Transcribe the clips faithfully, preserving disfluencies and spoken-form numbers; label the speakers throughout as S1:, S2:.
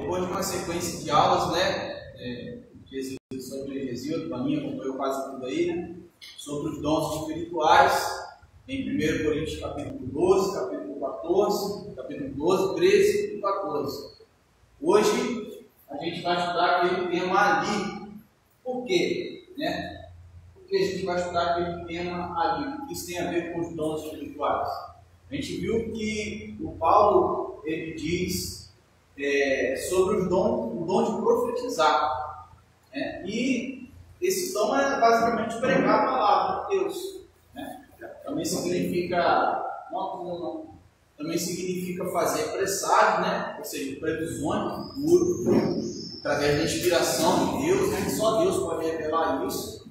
S1: depois de uma sequência de aulas, né, é, sobre heresia, o Paninho acompanhou quase tudo aí, né, sobre os dons espirituais, em primeiro Coríntios capítulo doze, capítulo quatorze, capítulo doze, treze e quatorze. Hoje a gente vai estudar aquele tema ali. Por quê? Né? Porque a gente vai estudar aquele tema ali. O que isso tem a ver com os dons espirituais? A gente viu que o Paulo ele diz é, sobre os dons, o dom de profetizar. Né? E esse dom é basicamente pregar a palavra de Deus. Né? Também significa, não, não, também significa fazer presságio, né? Ou seja, previsões do futuro, através da inspiração de Deus, né? Só Deus pode revelar isso.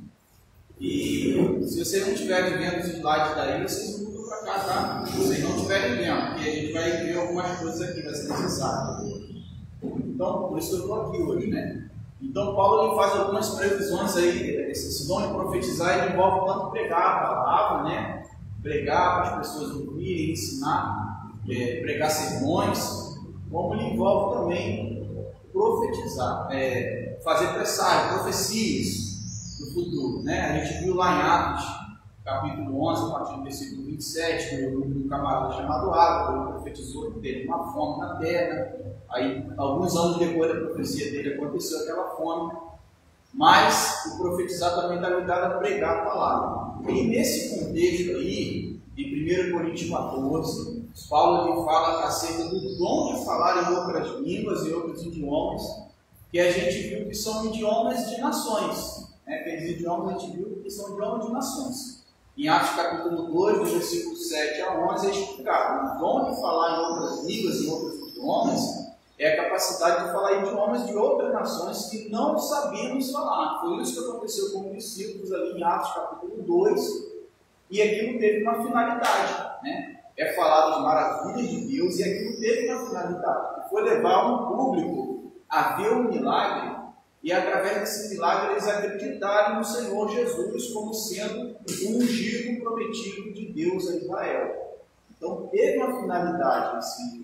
S1: E se vocês não estiverem vendo os slides daí, vocês mudam para cá, tá? Se vocês não estiverem vendo, porque a gente vai ver algumas coisas aqui, vai ser necessário. Então, por isso que eu estou aqui hoje, né? Então, Paulo ele faz algumas previsões aí. Esse dom de profetizar ele envolve tanto pregar a palavra, né? Pregar para as pessoas ouvirem, ensinar, é, pregar sermões, como ele envolve também profetizar, é, fazer presságio, profecias do futuro, né? A gente viu lá em Atos, capítulo onze, a partir do versículo vinte e sete, um camarada chamado Ágabo, ele profetizou que teve uma fome na terra. Aí, alguns anos depois da profecia dele, aconteceu aquela fome. Mas o profetizar também está ligado a pregar a palavra. E nesse contexto aí, em primeiro Coríntios quatorze, Paulo ele fala acerca do dom de falar em outras línguas e outros idiomas, que a gente viu que são idiomas de nações. Né? Aqueles idiomas a gente viu que são idiomas de nações. Em Atos capítulo dois, do versículo sete a onze, é explicado. O dom de falar em outras línguas e outros idiomas é a capacidade de falar idiomas de outras nações que não sabíamos falar. Foi isso que aconteceu com os discípulos ali em Atos capítulo dois, e aquilo teve uma finalidade, né? É falar das maravilhas de Deus, e aquilo teve uma finalidade, que foi levar um público a ver um milagre, e através desse milagre eles acreditarem no Senhor Jesus como sendo o ungido prometido de Deus a Israel. Então teve uma finalidade assim,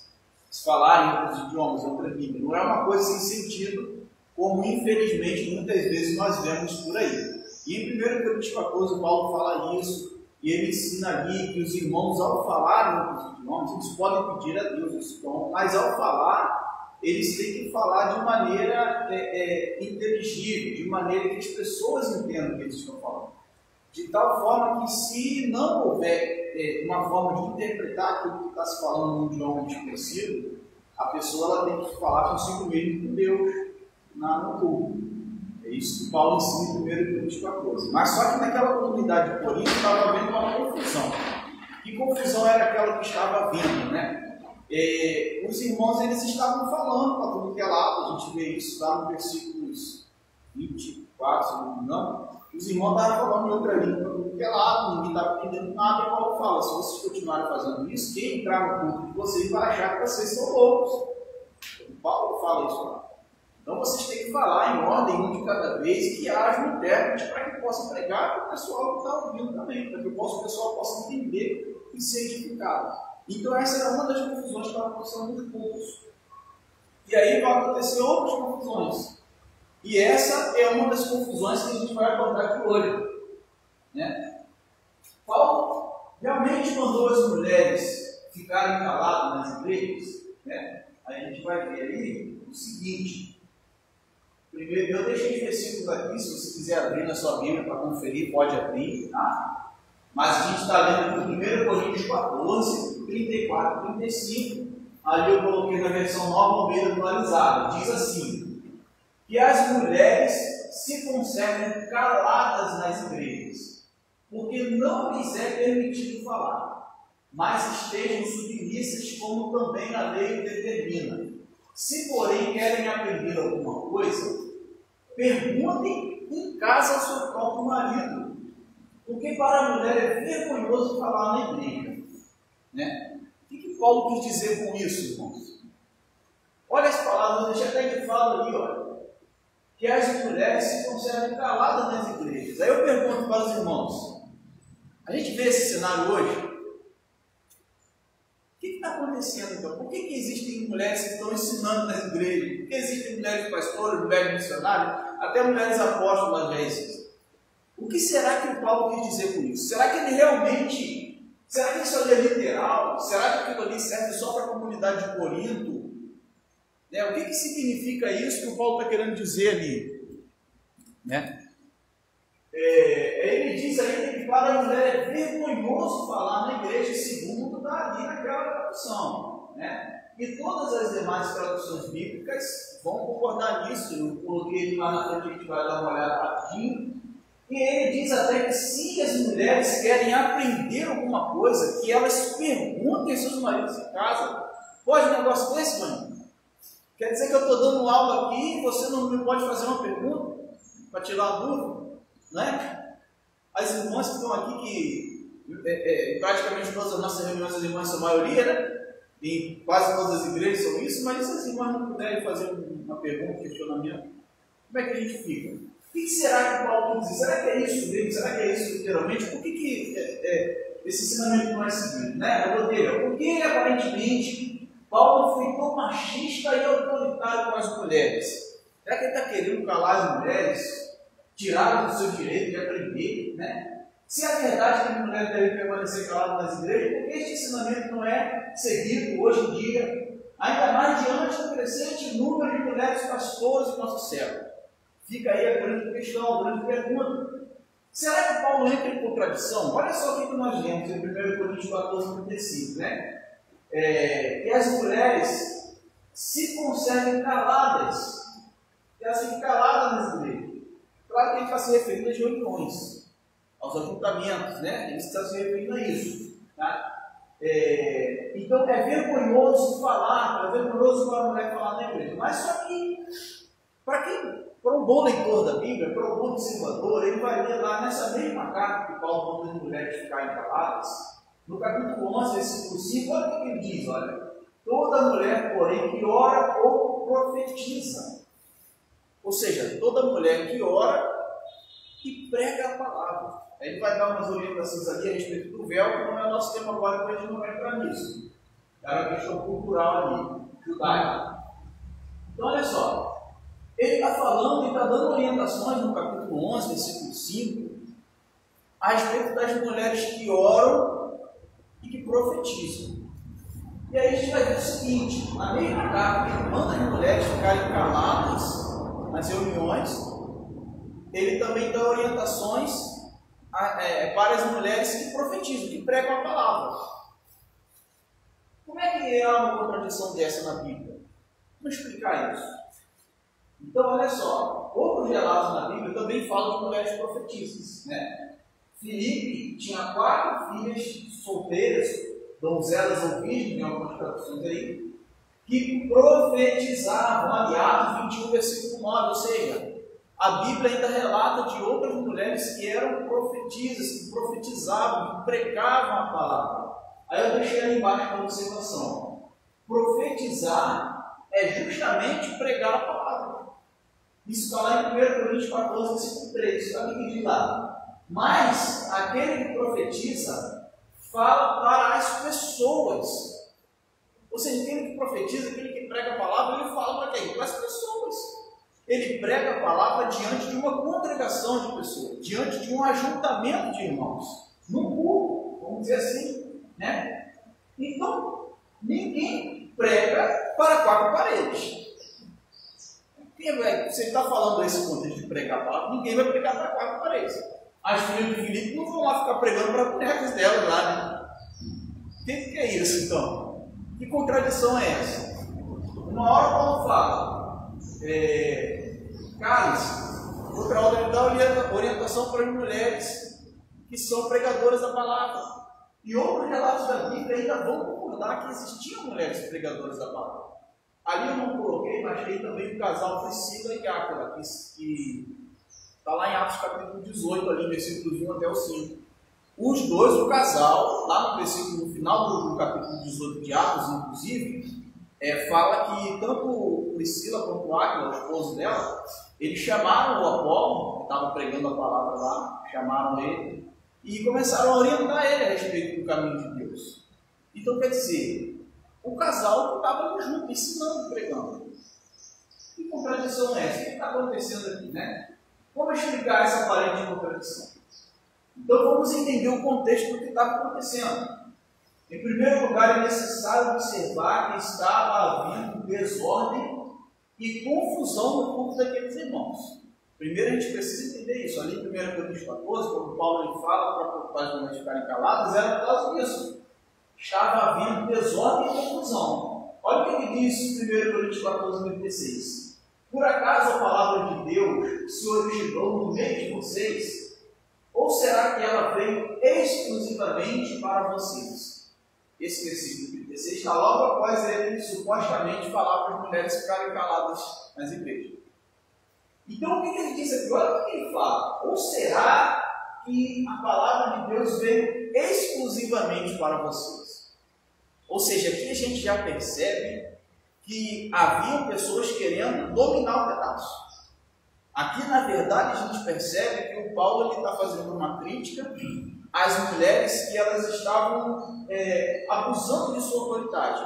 S1: se falar em outros idiomas, outras línguas, não é uma coisa sem sentido, como infelizmente muitas vezes nós vemos por aí. E em primeiro Coríntios quatorze, Paulo fala isso, e ele ensina ali que os irmãos, ao falar em outros idiomas, eles podem pedir a Deus esse dom, mas ao falar, eles têm que falar de maneira é, é, inteligível, de maneira que as pessoas entendam o que eles estão falando. De tal forma que, se não houver é, uma forma de interpretar aquilo que está se falando num idioma desconhecido, a pessoa ela tem que falar consigo mesmo com Deus na, no culto. É isso que Paulo ensina em primeiro Coríntios quatorze. Mas só que naquela comunidade de Corinto estava havendo uma confusão. Que confusão era aquela que estava havendo, né? É, os irmãos eles estavam falando para tudo que é lado, a gente vê isso lá no versículos vinte e quatro, se não me engano. Os irmãos estavam falando em outra língua para tudo que é lado, ninguém estava entendendo nada, e Paulo fala: se vocês continuarem fazendo isso, quem entrar no culto de vocês vai achar que vocês são loucos. O Paulo fala isso lá. Então vocês têm que falar em ordem, um de cada vez, e que haja um intérprete para que possa pregar para o pessoal que está ouvindo também, para que o pessoal possa entender e ser edificado. Então essa era uma das confusões que estava acontecendo nos cultos. E aí vai acontecer outras confusões. E essa é uma das confusões que a gente vai abordar aqui hoje. Né? Paulo realmente mandou as mulheres ficarem caladas nas igrejas. Né? Aí a gente vai ver aí o seguinte. Primeiro, eu deixei os versículos aqui, se você quiser abrir na sua Bíblia para conferir, pode abrir. Tá? Mas a gente está lendo aqui primeiro Coríntios quatorze, trinta e quatro, trinta e cinco. Ali eu coloquei na versão nova Almeida atualizada. Diz assim: que as mulheres se conservem caladas nas igrejas, porque não lhes é permitido falar, mas estejam submissas, como também a lei determina. Se, porém, querem aprender alguma coisa, perguntem em casa ao seu próprio marido, porque para a mulher é vergonhoso falar na igreja. Né? O que Paulo quis dizer com isso, irmãos? Olha as palavras, deixa até que fala ali, olha. Que as mulheres se conservem caladas nas igrejas. Aí eu pergunto para os irmãos, a gente vê esse cenário hoje, o que está acontecendo acontecendo então? Por que, que existem mulheres que estão ensinando nas igrejas? Por que existem mulheres pastoras, mulheres missionárias, até mulheres apóstolas já existem? O que será que o Paulo quis dizer com isso? Será que ele realmente, será que isso ali é literal? Será que aquilo ali serve só para a comunidade de Corinto? Né? O que, que significa isso que o Paulo está querendo dizer ali? Né? É, ele diz ainda que para a mulher é vergonhoso falar na igreja, segundo está ali naquela tradução. Né? E todas as demais traduções bíblicas vão concordar nisso. Eu coloquei ele lá na frente, a gente vai dar uma olhada rapidinho. E ele diz até que se as mulheres querem aprender alguma coisa, que elas perguntem aos seus maridos em casa. Pode um negócio desse, mãe? Quer dizer que eu estou dando aula aqui e você não me pode fazer uma pergunta para tirar a dúvida? Não é? As irmãs que estão aqui, que é, é, praticamente todas as nossas reuniões, as irmãs são a maioria, né? Em quase todas as igrejas são isso, mas se as irmãs não puderem fazer uma pergunta, um questionamento, como é que a gente fica? O que será que Paulo diz? Será que é isso mesmo? Será que é isso literalmente? Por que, que é, é, esse ensinamento não é seguido? Né? Porque aparentemente Paulo foi tão machista e autoritário com as mulheres. Será que ele está querendo calar as mulheres? Tirá-las do seu direito de aprender? Né? Se é verdade que as mulheres devem permanecer caladas nas igrejas, por que este ensinamento não é seguido hoje em dia? Ainda mais diante do crescente número de mulheres pastoras em nosso século. Fica aí a grande questão, a grande pergunta. Será que Paulo entra em contradição? Olha só o que nós lemos em primeiro Coríntios quatorze, trinta e cinco, né? É, que as mulheres se conservem caladas. Que elas fiquem caladas nas igrejas. Claro que ele está se referindo às reuniões, aos ajuntamentos, né? Ele está se referindo a isso. Tá? É, então é vergonhoso falar, é vergonhoso para a mulher falar na igreja. Mas só que, para quem... Para um bom leitor da Bíblia, para um bom observador, ele vai ler lá nessa mesma carta que Paulo manda as mulheres ficarem caladas, no capítulo onze, versículo cinco, olha o que ele diz, olha, toda mulher, porém, que ora ou profetiza, ou seja, toda mulher que ora e prega a palavra. Aí ele vai dar umas orientações ali a respeito do véu, que não é o nosso tema agora, então a gente não vai entrar nisso. É uma questão cultural ali, judaica. Então, olha só. Ele está falando e está dando orientações no capítulo onze, versículo cinco, a respeito das mulheres que oram e que profetizam. E aí a gente vai ver o seguinte, na mesma carta que ele manda as mulheres ficarem caladas nas reuniões, ele também dá orientações a, é, para as mulheres que profetizam, que pregam a palavra. Como é que há uma contradição dessa na Bíblia? Vamos explicar isso. Então, olha só, outros relatos na Bíblia também falam de mulheres profetisas. Né? Filipe tinha quatro filhas solteiras, donzelas ou virgens, em algumas traduções aí, que profetizavam, ali, Atos vinte e um, versículo nove, ou seja, a Bíblia ainda relata de outras mulheres que eram profetisas, que profetizavam, que pregavam a palavra. Aí eu deixei ali embaixo uma observação. Profetizar é justamente pregar a palavra. Isso está lá em primeiro Coríntios quatorze, versículo três. Sabe o que diz lá? Mas aquele que profetiza fala para as pessoas. Ou seja, aquele que profetiza, aquele que prega a palavra, ele fala para quem? Para as pessoas. Ele prega a palavra diante de uma congregação de pessoas, diante de um ajuntamento de irmãos, num culto, vamos dizer assim. Né? Então, ninguém prega para quatro paredes. Você está falando desse contexto de pregar a palavra, ninguém vai pregar para quatro paredes. As filhas de Filipe não vão lá ficar pregando para bonecas delas lá, né? O que, que é isso então? Que contradição é essa? Uma hora Paulo fala, é, cálice, outra hora ele dá orientação para as mulheres que são pregadoras da palavra. E outros relatos da Bíblia ainda vão concordar que existiam mulheres pregadoras da palavra. Ali eu não coloquei, mas tem também o casal Priscila e Áquila, que está lá em Atos capítulo dezoito, ali, versículos um até o cinco. Os dois, o casal, lá no versículo, no final do, do capítulo dezoito de Atos, inclusive, é, fala que tanto Priscila quanto Áquila, o esposo dela, eles chamaram o Apolo, que estava pregando a palavra lá, chamaram ele, e começaram a orientar ele a respeito do caminho de Deus. Então, quer dizer, o casal que estava junto, ensinando, pregando. Que contradição é essa? O que está acontecendo aqui, né? Como explicar essa aparente contradição? Então vamos entender o contexto do que estava acontecendo. Em primeiro lugar, é necessário observar que estava havendo desordem e confusão no culto daqueles irmãos. Primeiro a gente precisa entender isso. Ali em primeiro Coríntios quatorze, quando Paulo ele fala para as mulheres ficarem caladas, era por causa disso. Estava havendo desordem e confusão. Olha o que ele diz em primeiro Coríntios quatorze, trinta e seis. Por acaso a palavra de Deus se originou no meio de vocês? Ou será que ela veio exclusivamente para vocês? Esse versículo trinta e seis está logo após ele supostamente falar para as mulheres ficarem caladas nas igrejas. Então o que ele diz aqui? Olha o que ele fala. Ou será que a palavra de Deus veio exclusivamente para vocês? Ou seja, aqui a gente já percebe que haviam pessoas querendo dominar o pedaço. Aqui, na verdade, a gente percebe que o Paulo está fazendo uma crítica às mulheres que elas estavam é, abusando de sua autoridade,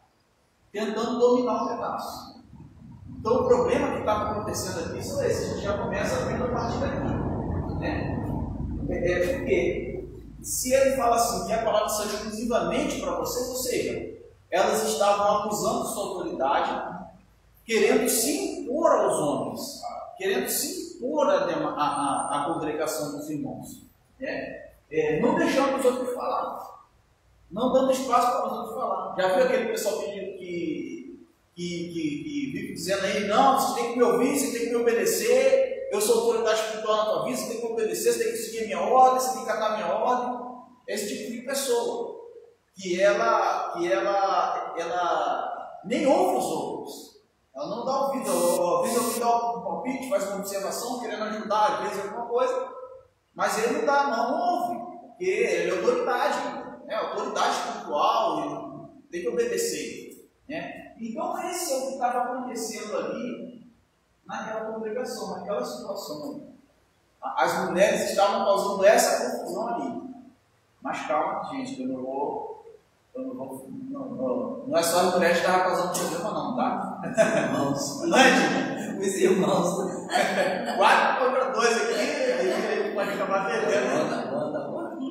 S1: tentando dominar o pedaço. Então, o problema que estava acontecendo aqui são esses. A gente já começa a ver a partir daqui. Né? É, é porque, se ele fala assim, que a palavra seja exclusivamente para vocês, ou seja, elas estavam abusando de sua autoridade, querendo se impor aos homens, querendo se impor a, a, a, a congregação dos irmãos, né? É, não deixando os outros falar, não dando espaço para os outros falar. Já viu aquele pessoal que, que, que, que, que vive dizendo aí, não, você tem que me ouvir, você tem que me obedecer, eu sou autoridade espiritual na tua vida, você tem que me obedecer, você tem que seguir a minha ordem, você tem que catar a minha ordem. Esse tipo de pessoa, que ela, que ela, ela nem ouve os outros. Ela não dá ouvido, às vezes alguém dá um palpite, faz uma observação, querendo ajudar, às vezes alguma coisa, mas ele não dá, não ouve, porque ele é autoridade, né? Autoridade espiritual, ele tem que obedecer. Né? Então, esse é o que estava acontecendo ali, naquela congregação, naquela situação ali. As mulheres estavam causando essa confusão ali. Mas calma, gente, que eu não vou. Eu não, vou não, não, não é só as mulheres que estavam causando problema, não, tá? Os irmãos. Os irmãos. Quatro contra dois aqui, ele pode acabar perdendo. Manda, manda, manda.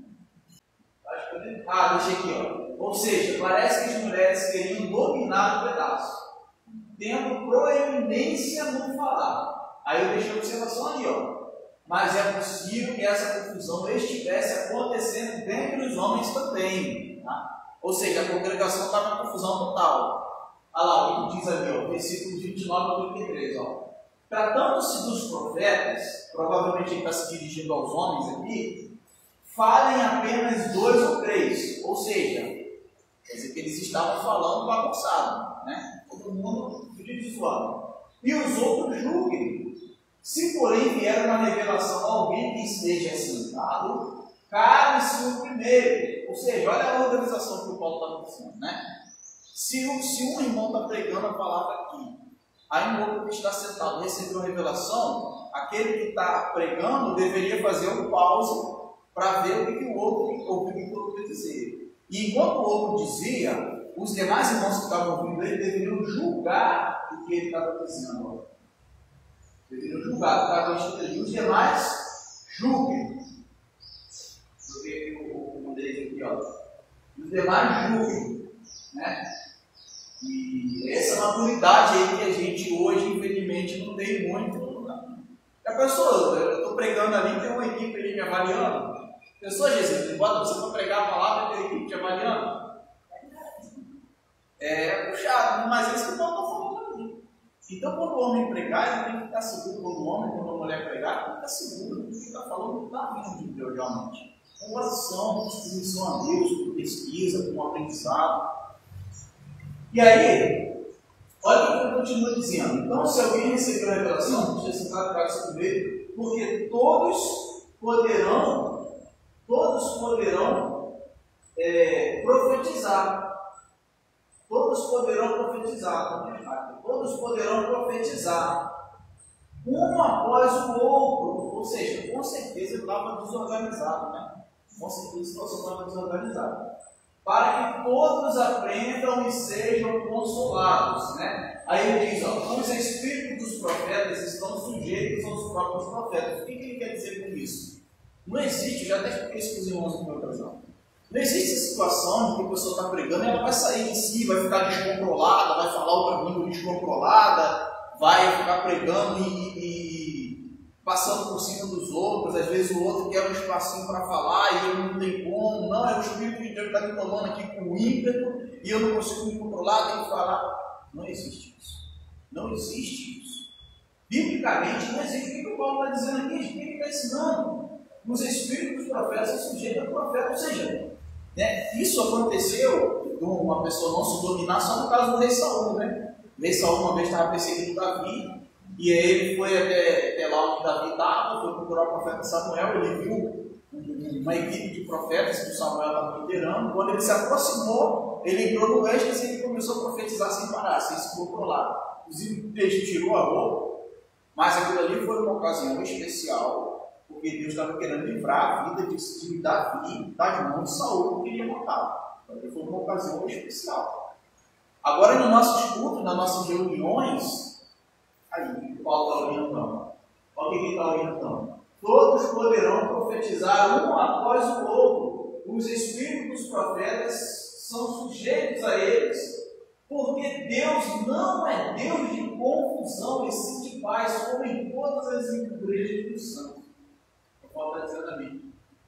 S1: Ah, deixa aqui, ó. Ou seja, parece que as mulheres queriam dominar o pedaço, tendo proeminência no falar. Aí eu deixei a observação ali, ó. Mas é possível que essa confusão estivesse acontecendo dentre os homens também. Tá? Ou seja, a congregação estava em confusão total. Olha lá o que diz ali, ó, versículos vinte e nove a trinta e três. Ó. Tratando-se dos profetas, provavelmente ele está se dirigindo aos homens aqui, falem apenas dois ou três. Ou seja, quer dizer que eles estavam falando bagunçado. Né? Todo mundo zoando. E os outros julguem. Se, porém, vier uma revelação a alguém que esteja assentado, cabe-se o primeiro. Ou seja, olha a organização que o Paulo está dizendo, né? Se, se um irmão está pregando a palavra aqui, aí um outro que está sentado recebeu a revelação, aquele que está pregando deveria fazer um pause para ver o que, que o outro ouviu, o que o outro quer dizer. E enquanto o outro dizia, os demais irmãos que estavam ouvindo ele deveriam julgar o que ele estava dizendo. Deveriam julgar, estava escrito ali, os demais julguem. Eu vejo o modelo aqui, ó. Os demais julguem. Né? E essa maturidade aí que a gente hoje, infelizmente, não tem muito. Né? A pessoa, eu estou pregando ali, tem uma equipe ali me avaliando. A pessoa, Jesus, bota você para pregar a palavra e tem uma equipe te avaliando. É puxado, mas é isso que o Paulo está falando ali. Então, quando o homem pregar, ele tem que estar seguro. Quando o homem, quando a mulher pregar, ele tem que estar seguro do que está falando, não está vindo de Deus realmente. Com oração, com submissão a Deus, com pesquisa, com aprendizado. E aí, olha o que ele continua dizendo. Então, se alguém recebeu a revelação, você sabe para isso primeiro, porque todos poderão, todos poderão é, profetizar. Todos poderão profetizar. Todos poderão profetizar. Um após o outro. Ou seja, com certeza ele estava desorganizado, né? Com certeza ele estava desorganizado. para que todos aprendam e sejam consolados, né? Aí ele diz, ó, os espíritos dos profetas estão sujeitos aos próprios profetas. O que ele quer dizer com isso? Não existe, já até expliquei isso para os irmãos em outra ocasião. Não existe situação em que a pessoa está pregando e ela vai sair de si, vai ficar descontrolada, vai falar outra língua descontrolada, vai ficar pregando e, e passando por cima dos outros. Às vezes o outro quer um espacinho para falar e ele não tem como. Não, é o Espírito de Deus que está me tomando aqui com ímpeto e eu não consigo me controlar, tenho que falar. Não existe isso. Não existe isso. Biblicamente não existe. O que o Paulo está dizendo aqui? O que ele está ensinando? Os espíritos dos profetas são sujeitos ao profeta, ou seja, né, isso aconteceu de uma pessoa não se dominar só no caso do rei Saul, né? O rei Saul uma vez estava perseguindo Davi, e aí ele foi até, até lá onde Davi estava, foi procurar o profeta Samuel, ele viu uma equipe de profetas que o Samuel estava liderando. Quando ele se aproximou, ele entrou no êxtase e ele começou a profetizar sem parar, sem se controlar. Inclusive o peixe tirou a roupa, mas aquilo ali foi uma ocasião especial, porque Deus estava querendo livrar a vida de, de Davi das mãos de Saul, que queria matá-lo. Então, foi uma ocasião especial. Agora, no nosso estudo, nas nossas reuniões, aí o Paulo está orientando. Olha o que ele está orientando. Todos poderão profetizar um após o outro. Os espíritos dos profetas são sujeitos a eles, porque Deus não é Deus de confusão, e sim de paz, como em todas as igrejas dos santos. Paulo está dizendo a mim.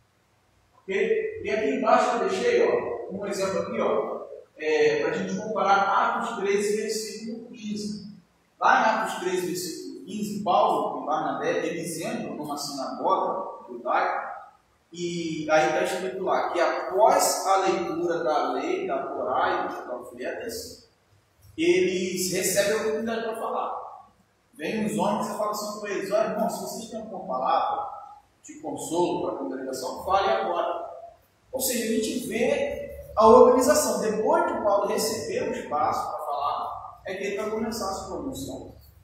S1: Okay? E aqui embaixo eu deixei ó, um exemplo aqui, ó, é, para a gente comparar Atos treze, versículo quinze. Lá em Atos treze, versículo quinze, Paulo e Barnabé, eles entram numa sinagoga judaica, e aí está escrito lá que após a leitura da lei, da Torá e dos profetas, eles recebem a oportunidade para falar. Vem os homens e falam assim com eles: olha, irmão, se vocês têm uma palavra de consolo para a congregação, fale agora. Ou seja, a gente vê a organização. Depois que Paulo receber o espaço para falar, é que ele vai começar a se pronunciar.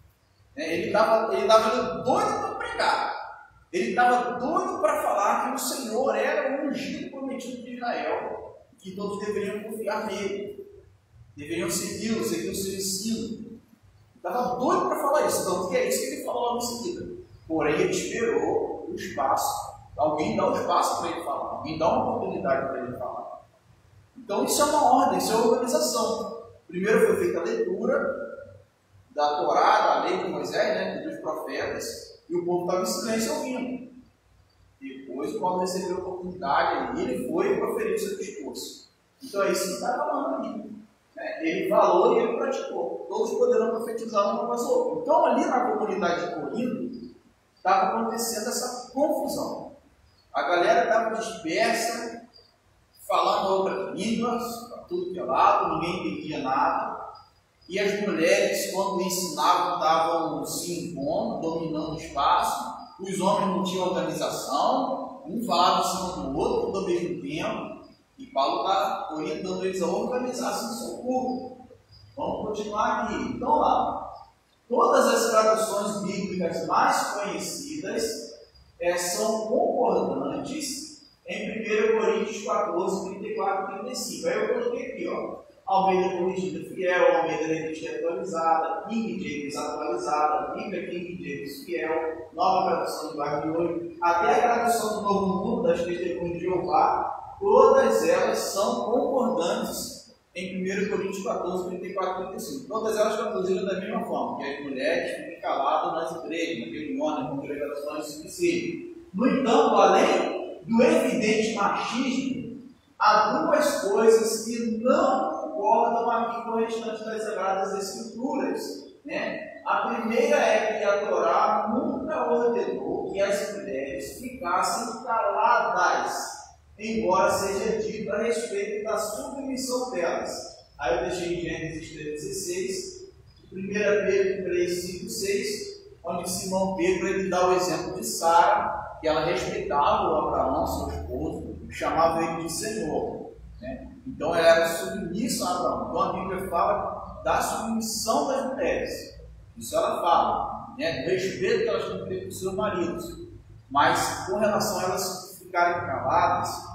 S1: Ele estava ele estava doido para pregar. Ele estava doido para falar que o Senhor era o ungido prometido de Israel, que todos deveriam confiar nele, deveriam segui-lo, seguir o seu ensino. Estava doido para falar isso, tanto que é isso que ele falou logo em seguida. Porém, ele esperou o espaço. Alguém dá o espaço para ele falar. Alguém dá uma oportunidade para ele falar. Então, isso é uma ordem, isso é uma organização. Primeiro foi feita a leitura da Torá, da lei de Moisés, né, dos profetas, e o povo estava em silêncio ouvindo. Depois, quando recebeu a oportunidade, ele foi e proferiu o seu discurso. Então, é isso que está falando aqui. Ele falou e ele praticou. Todos poderão profetizar um após o outro. Então, ali na comunidade de Corinto, estava acontecendo essa confusão. A galera estava dispersa, falando outras línguas, tudo que é lado, ninguém entendia nada. E as mulheres, quando ensinavam, estavam se impondo, dominando o espaço. Os homens não tinham organização, um falava em cima do outro, tudo ao mesmo tempo. E Paulo está orientando eles a organizar-se no seu culto. Vamos continuar aqui. Então, lá, todas as traduções bíblicas mais conhecidas é, são concordantes em primeiro Coríntios quatorze, trinta e quatro e trinta e cinco. Aí eu coloquei aqui, ó, Almeida Corrigida Fiel, Almeida Revista Atualizada, King James Atualizada, Bíblia King James Fiel, Nova Tradução de Babilônia, até a tradução do Novo Mundo das Testemunhas de Jeová. Todas elas são concordantes em primeiro Coríntios quatorze, trinta e quatro e trinta e cinco. Todas elas traduziram da mesma forma, que as mulheres fiquem caladas nas igrejas, nas reuniões, nas congregações, se possível. No entanto, além do evidente machismo, há duas coisas que não concordam aqui com o restante das Sagradas Escrituras. Né? A primeira é que a Torá nunca ordenou que as mulheres ficassem caladas, embora seja dito a respeito da submissão delas. Aí eu deixei em Gênesis três, dezesseis, primeiro Pedro três, cinco, seis, onde Simão Pedro ele dá o exemplo de Sara, que ela respeitava o Abraão, seu esposo, chamava ele de Senhor. Né? Então ela era submissa a Abraão. Então a Bíblia fala da submissão das mulheres. Isso ela fala, né? Do respeito que elas têm que ter com seus maridos. Mas com relação a elas ficarem caladas,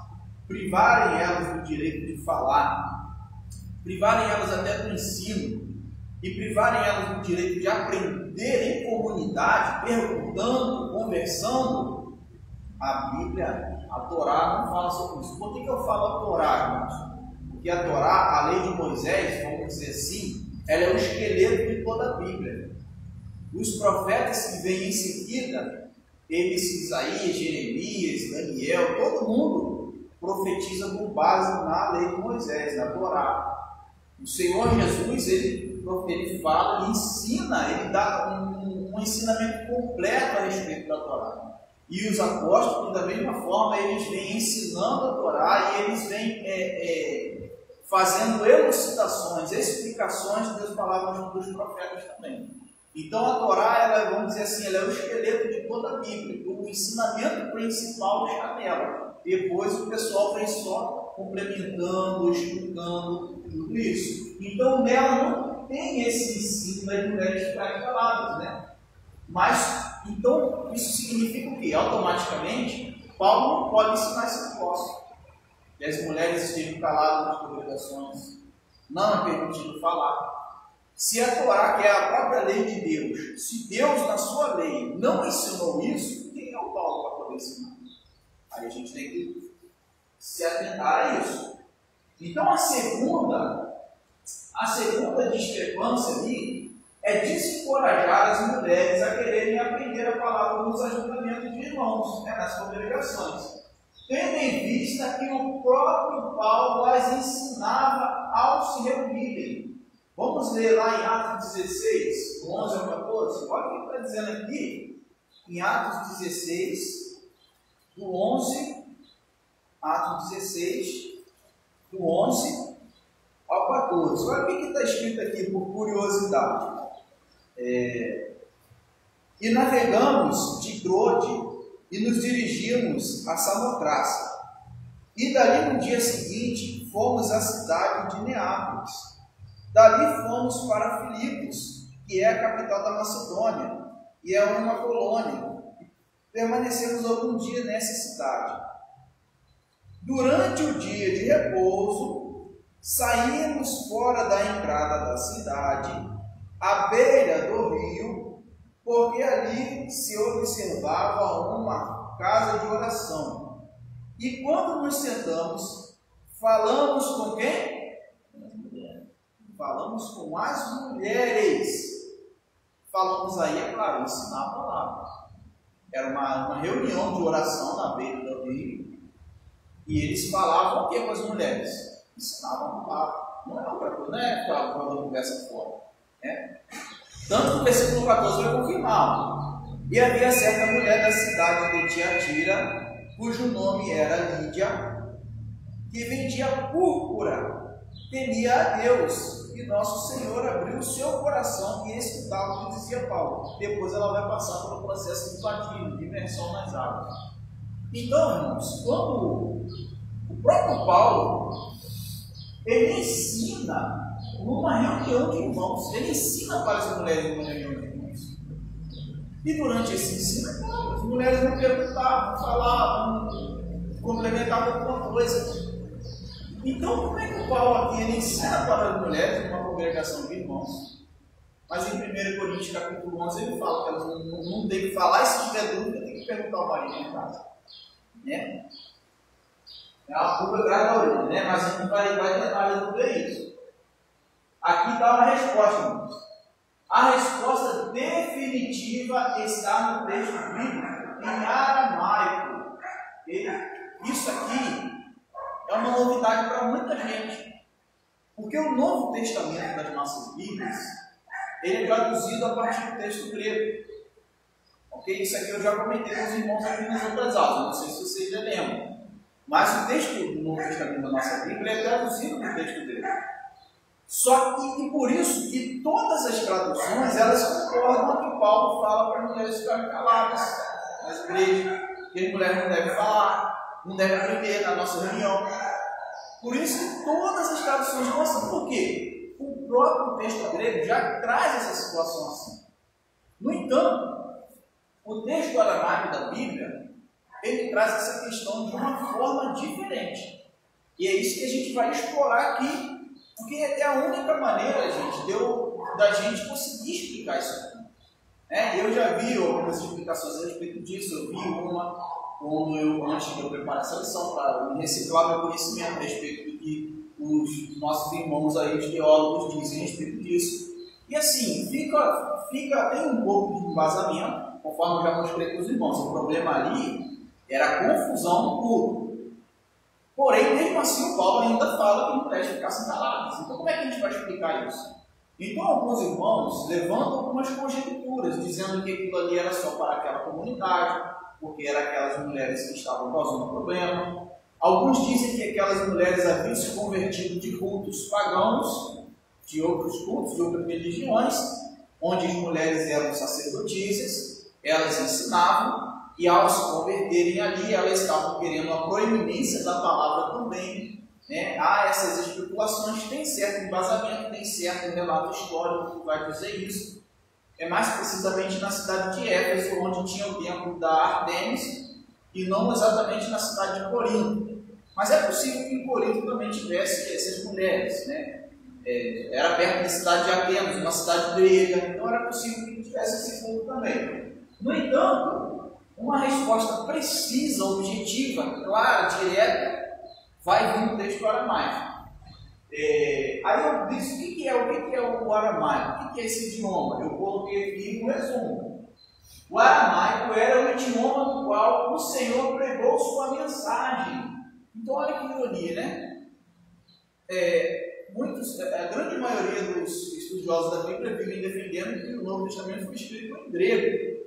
S1: privarem elas do direito de falar, privarem elas até do ensino, e privarem elas do direito de aprender em comunidade, perguntando, conversando, a Bíblia, a Torá não fala sobre isso. Por que, que eu falo a Torá, irmãos? Porque a Torá, a lei de Moisés, vamos dizer assim, ela é o esqueleto de toda a Bíblia. Os profetas que vêm em seguida, eles, Isaías, Jeremias, Daniel, todo mundo profetiza com base na lei de Moisés, na Torá. O Senhor Jesus, ele, ele fala, ele ensina, ele dá um, um ensinamento completo a respeito da Torá. E os apóstolos, da mesma forma, eles vêm ensinando a Torá e eles vêm é, é, fazendo elucidações, explicações das palavras dos profetas também. Então a Torá, ela, vamos dizer assim, ela é o esqueleto de toda a Bíblia, o ensinamento principal está nela. Depois o pessoal vem só complementando, explicando tudo isso. Então nela não tem esse ensino das mulheres ficarem caladas, né? Mas, então, isso significa o quê? Automaticamente, Paulo não pode ensinar esse negócio. Que as mulheres estejam caladas nas congregações, não é permitido falar. Se a Torá, que é a própria lei de Deus, se Deus na sua lei não ensinou isso, quem é o Paulo para poder ensinar? Aí a gente tem que se atentar a isso. Então a segunda, a segunda discrepância ali é desencorajar as mulheres a quererem aprender a palavra nos ajuntamentos de irmãos, né, nas congregações. Tendo em vista que o próprio Paulo as ensinava ao se reunirem. Vamos ler lá em Atos dezesseis, do onze ao quatorze. Olha o que está dizendo aqui, em Atos dezesseis, do onze, Atos dezesseis, do onze ao quatorze. Olha o que está escrito aqui, por curiosidade. É, e navegamos de Trode e nos dirigimos a Samotrácia. E dali no dia seguinte fomos à cidade de Neápolis. Dali fomos para Filipos, que é a capital da Macedônia, e é uma colônia. Permanecemos algum dia nessa cidade. Durante o dia de repouso, saímos fora da entrada da cidade, à beira do rio, porque ali se observava uma casa de oração. E quando nos sentamos, falamos com quem? Falamos com as mulheres. Falamos aí, é claro, ensinar a palavra. Era uma, uma reunião de oração na beira do rio. E eles falavam o que com as mulheres? Ensinavam a palavra. Não é outra coisa, não é ficar falando conversa fora. É. Tanto que o versículo quatorze vai confirmar. E havia certa mulher da cidade de Tiatira, cujo nome era Lídia, que vendia púrpura, temia a Deus, e nosso Senhor abriu o seu coração e escutava o que dizia Paulo. Depois ela vai passar pelo processo de batismo, de imersão nas águas. Então, irmãos, quando o próprio Paulo, ele ensina numa reunião de irmãos, ele ensina para as mulheres numa reunião de irmãos. E durante esse ensino, as mulheres não perguntavam, falavam, complementavam alguma coisa. Então, como é que o Paulo aqui ele ensina para as mulheres numa congregação de irmãos? Mas em primeiro Coríntios, capítulo onze, ele fala que elas não, não, não tem que falar, e se tiver dúvida, tem que perguntar ao marido em casa. Né? É uma pulga atrás da orelha, né? Mas a gente vai, vai tentar resolver isso. Aqui está uma resposta, irmãos. A resposta definitiva está no texto bíblico, em aramaico. E isso aqui é uma novidade para muita gente. Porque o Novo Testamento das nossas Bíblias, ele é traduzido a partir do texto grego. Ok? Isso aqui eu já comentei com os irmãos aqui nas outras aulas, não sei se vocês já lembram. Mas o texto do Novo Testamento da nossa Bíblia é traduzido no texto grego. Só que, e por isso que todas as traduções, elas concordam que Paulo fala para as mulheres ficarem caladas nas igrejas, que as mulheres não devem falar, não devem aprender na nossa reunião. Por isso que todas as traduções mostram por quê? O próprio texto grego já traz essa situação assim. No entanto, o texto aramaico da Bíblia, ele traz essa questão de uma forma diferente. E é isso que a gente vai explorar aqui, porque é a única maneira, gente, de eu, da gente conseguir explicar isso aqui. É, eu já vi algumas explicações a respeito disso. Eu vi uma quando eu, antes de eu preparar essa lição, para reciclar meu conhecimento a respeito do que os nossos irmãos aí, os teólogos, dizem a respeito disso. E assim, fica, fica, tem um pouco de embasamento, conforme eu já mostrei para os irmãos. O problema ali era a confusão no culto. Porém, mesmo assim, o Paulo ainda fala que não deve ficar calados. Então, como é que a gente vai explicar isso? Então, alguns irmãos levantam algumas conjecturas, dizendo que aquilo ali era só para aquela comunidade, porque eram aquelas mulheres que estavam causando problema. Alguns dizem que aquelas mulheres haviam se convertido de cultos pagãos, de outros cultos, de outras religiões, onde as mulheres eram sacerdotisas, elas ensinavam, e ao se converterem ali, elas estavam querendo a proeminência da palavra também. Né? Há essas especulações, tem certo embasamento, tem certo relato histórico que vai dizer isso. É mais precisamente na cidade de Éfeso, onde tinha o templo da Ártemis, e não exatamente na cidade de Corinto. Mas é possível que em Corinto também tivesse essas mulheres. Né? É, era perto da cidade de Atenas, uma cidade grega, então era possível que tivesse esse culto também. No entanto, uma resposta precisa, objetiva, clara, direta, vai vir no texto aramaico. É, aí eu disse, o que é o, que é o aramaico? O que é esse idioma? Eu coloquei aqui um resumo. O aramaico era o idioma no qual o Senhor pregou sua mensagem. Então olha que ironia, né? É, muitos, a grande maioria dos estudiosos da Bíblia vivem defendendo que o Novo Testamento foi escrito em grego.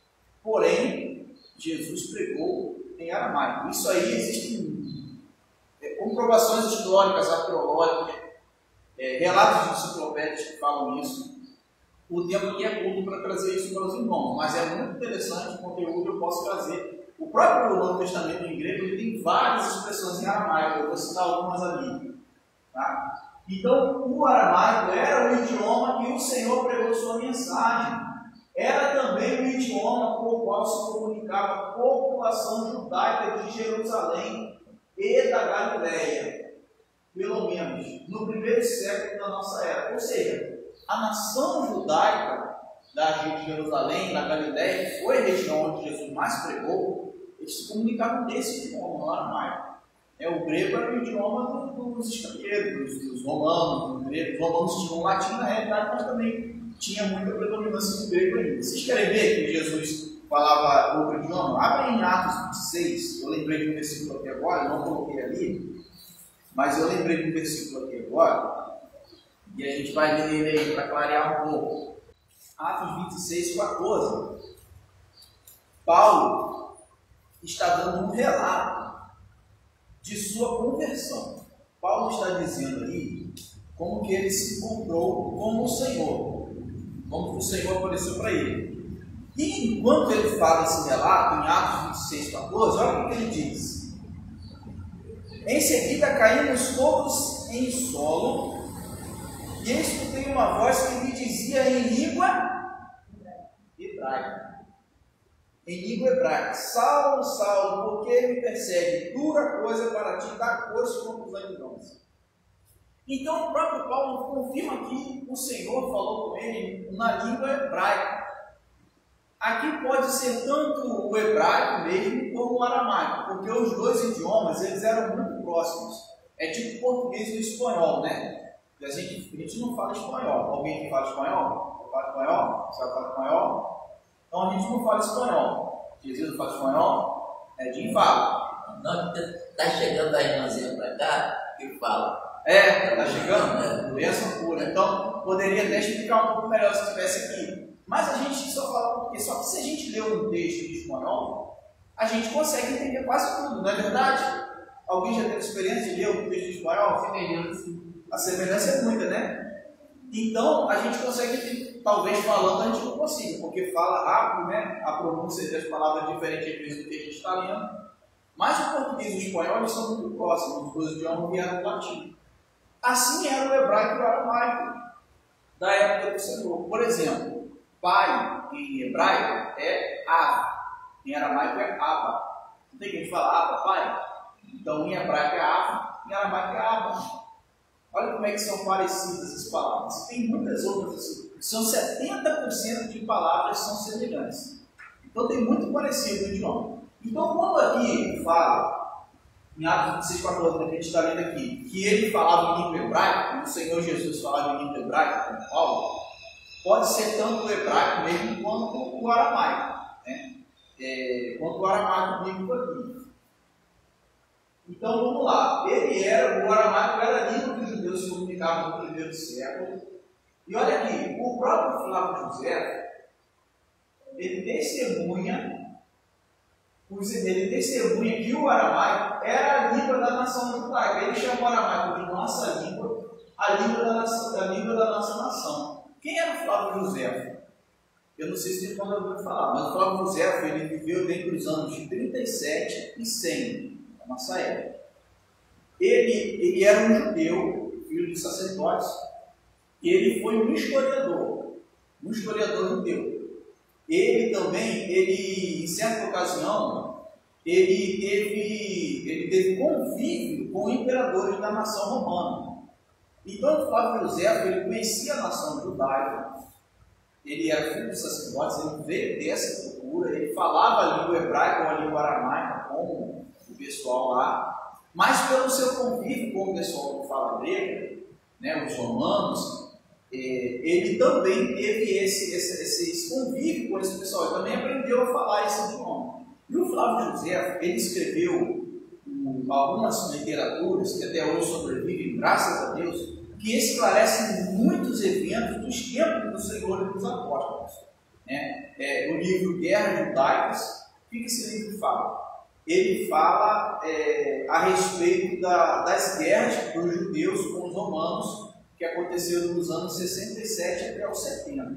S1: Porém, Jesus pregou em aramaico. Isso aí existem é, comprovações históricas, arqueológicas, é, relatos de enciclopédias que falam isso. O tempo aqui é curto para trazer isso para os irmãos, mas é muito interessante o conteúdo que eu posso trazer. O próprio Novo Testamento em grego ele tem várias expressões em aramaico, eu vou citar algumas ali. Tá? Então, o aramaico era o idioma que o Senhor pregou sua mensagem. Era também o idioma com o qual se comunicava a população judaica de Jerusalém e da Galileia, pelo menos no primeiro século da nossa era. Ou seja, a nação judaica da de Jerusalém, da Galileia, que foi a região onde Jesus mais pregou, eles se comunicavam desse idioma, o aramaico. É, o grego era o idioma dos estrangeiros, dos, dos romanos. Os romanos tinham latim na realidade, mas também tinha muita predominância do grego ainda. Vocês querem ver que Jesus falava outro idioma? Abre em Atos vinte e seis. Eu lembrei de um versículo aqui agora, eu não coloquei ali, mas eu lembrei de um versículo aqui agora, e a gente vai ler ele aí para clarear um pouco. Atos vinte e seis, quatorze. Paulo está dando um relato de sua conversão. Paulo está dizendo aí como que ele se encontrou com o Senhor, como que o Senhor apareceu para ele. E enquanto ele fala esse relato, em Atos vinte e seis, quatorze, olha o que ele diz. Em seguida caímos todos em solo, e escutei uma voz que me dizia em língua hebraica. Em língua hebraica: Saulo, Saulo, por que me persegue? Dura coisa para ti dar coisa contra os aguilhões. Então o próprio Paulo confirma que o Senhor falou com ele na língua hebraica. Aqui pode ser tanto o hebraico mesmo como o aramaico, porque os dois idiomas eles eram muito próximos. É tipo o português e o espanhol, né? E a gente, a gente não fala espanhol. Alguém que fala espanhol? Eu falo espanhol? Você vai falar espanhol? Então a gente não fala espanhol. Jesus não fala espanhol? Edinho fala.
S2: Não, está chegando a irmãzinha para cá e fala.
S1: É, está chegando? Bênção pura. Então poderia até explicar um pouco melhor se estivesse aqui. Mas a gente só fala porque só que se a gente lê um texto em espanhol, a gente consegue entender quase tudo, não é verdade? Alguém já teve experiência de ler um texto em espanhol? Semelhança. A semelhança é muita, né? Então, a gente consegue entender, talvez falando a gente não consiga, porque fala rápido, né? A pronúncia das palavras é diferente às vezes do que a gente está lendo. Mas o português e o espanhol eles são muito próximos, os dois idiomas vieram do latim. Assim era o hebraico e o aramaico da época do Senhor. Por exemplo, pai em hebraico é Ab, em aramaico é Abba. Não tem que a gente falar Abba, pai? Então em hebraico é Ab, em aramaico é Abba. Olha como é que são parecidas as palavras. Tem muitas outras assim. São setenta por cento de palavras que são semelhantes. Então tem muito parecido no idioma. Então quando aqui fala, em Atos vinte e seis, quatorze, que a gente está lendo aqui, que ele falava em língua hebraica, como o Senhor Jesus falava em língua hebraica, como Paulo, pode ser tanto o hebraico mesmo quanto o aramaico. Né? É, quanto o aramaico bíblico aqui. Então vamos lá. Ele era, o aramaico era a língua que os judeus se comunicavam no primeiro século. E olha aqui, o próprio Flávio José, ele testemunha, ele testemunha que o aramaico era a língua da nação judaica. Ele chamou o aramaico de nossa língua, a língua da, nação, a língua da nossa nação. Quem era o Flávio José? Eu não sei se quando eu vou falar, mas o Flávio José ele viveu entre os anos de trinta e sete e cem, na nossa época. Ele, ele era um judeu, filho de sacerdotes, e ele foi um historiador, um historiador judeu. Ele também, ele, em certa ocasião, ele teve, ele teve convívio com imperadores da nação romana. Então, o Flávio José, ele conhecia a nação judaica, ele era filho de sacerdotes, ele veio dessa cultura, ele falava a língua hebraica ou a língua aramaica, como o pessoal lá, mas pelo seu convívio com o pessoal que fala grego, né, os romanos, é, ele também teve esse, esse, esse convívio com esse pessoal, ele também aprendeu a falar esse idioma. E o Flávio José, ele escreveu um, algumas literaturas que até hoje sobrevivem, graças a Deus, que esclarecem muitos eventos dos tempos do Senhor e dos apóstolos. Né? É, o livro Guerras Judaicas, o que esse livro fala? Ele fala é, a respeito da, das guerras dos judeus com os romanos, que aconteceram nos anos sessenta e sete até os setenta.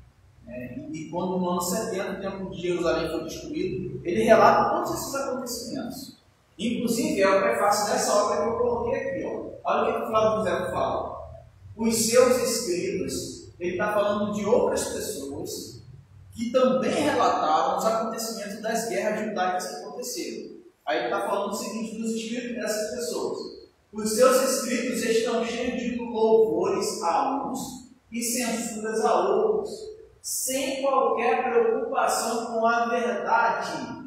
S1: É, e, e quando no ano setenta, o templo de Jerusalém foi destruído, ele relata todos esses acontecimentos. Inclusive, é o prefácio dessa obra que eu coloquei aqui. Ó. Olha o que o Flávio José fala. Os seus escritos, ele está falando de outras pessoas que também relataram os acontecimentos das guerras judaicas que aconteceram. Aí ele está falando o seguinte dos escritos dessas pessoas. Os seus escritos estão cheios de louvores a uns e censuras a outros, sem qualquer preocupação com a verdade.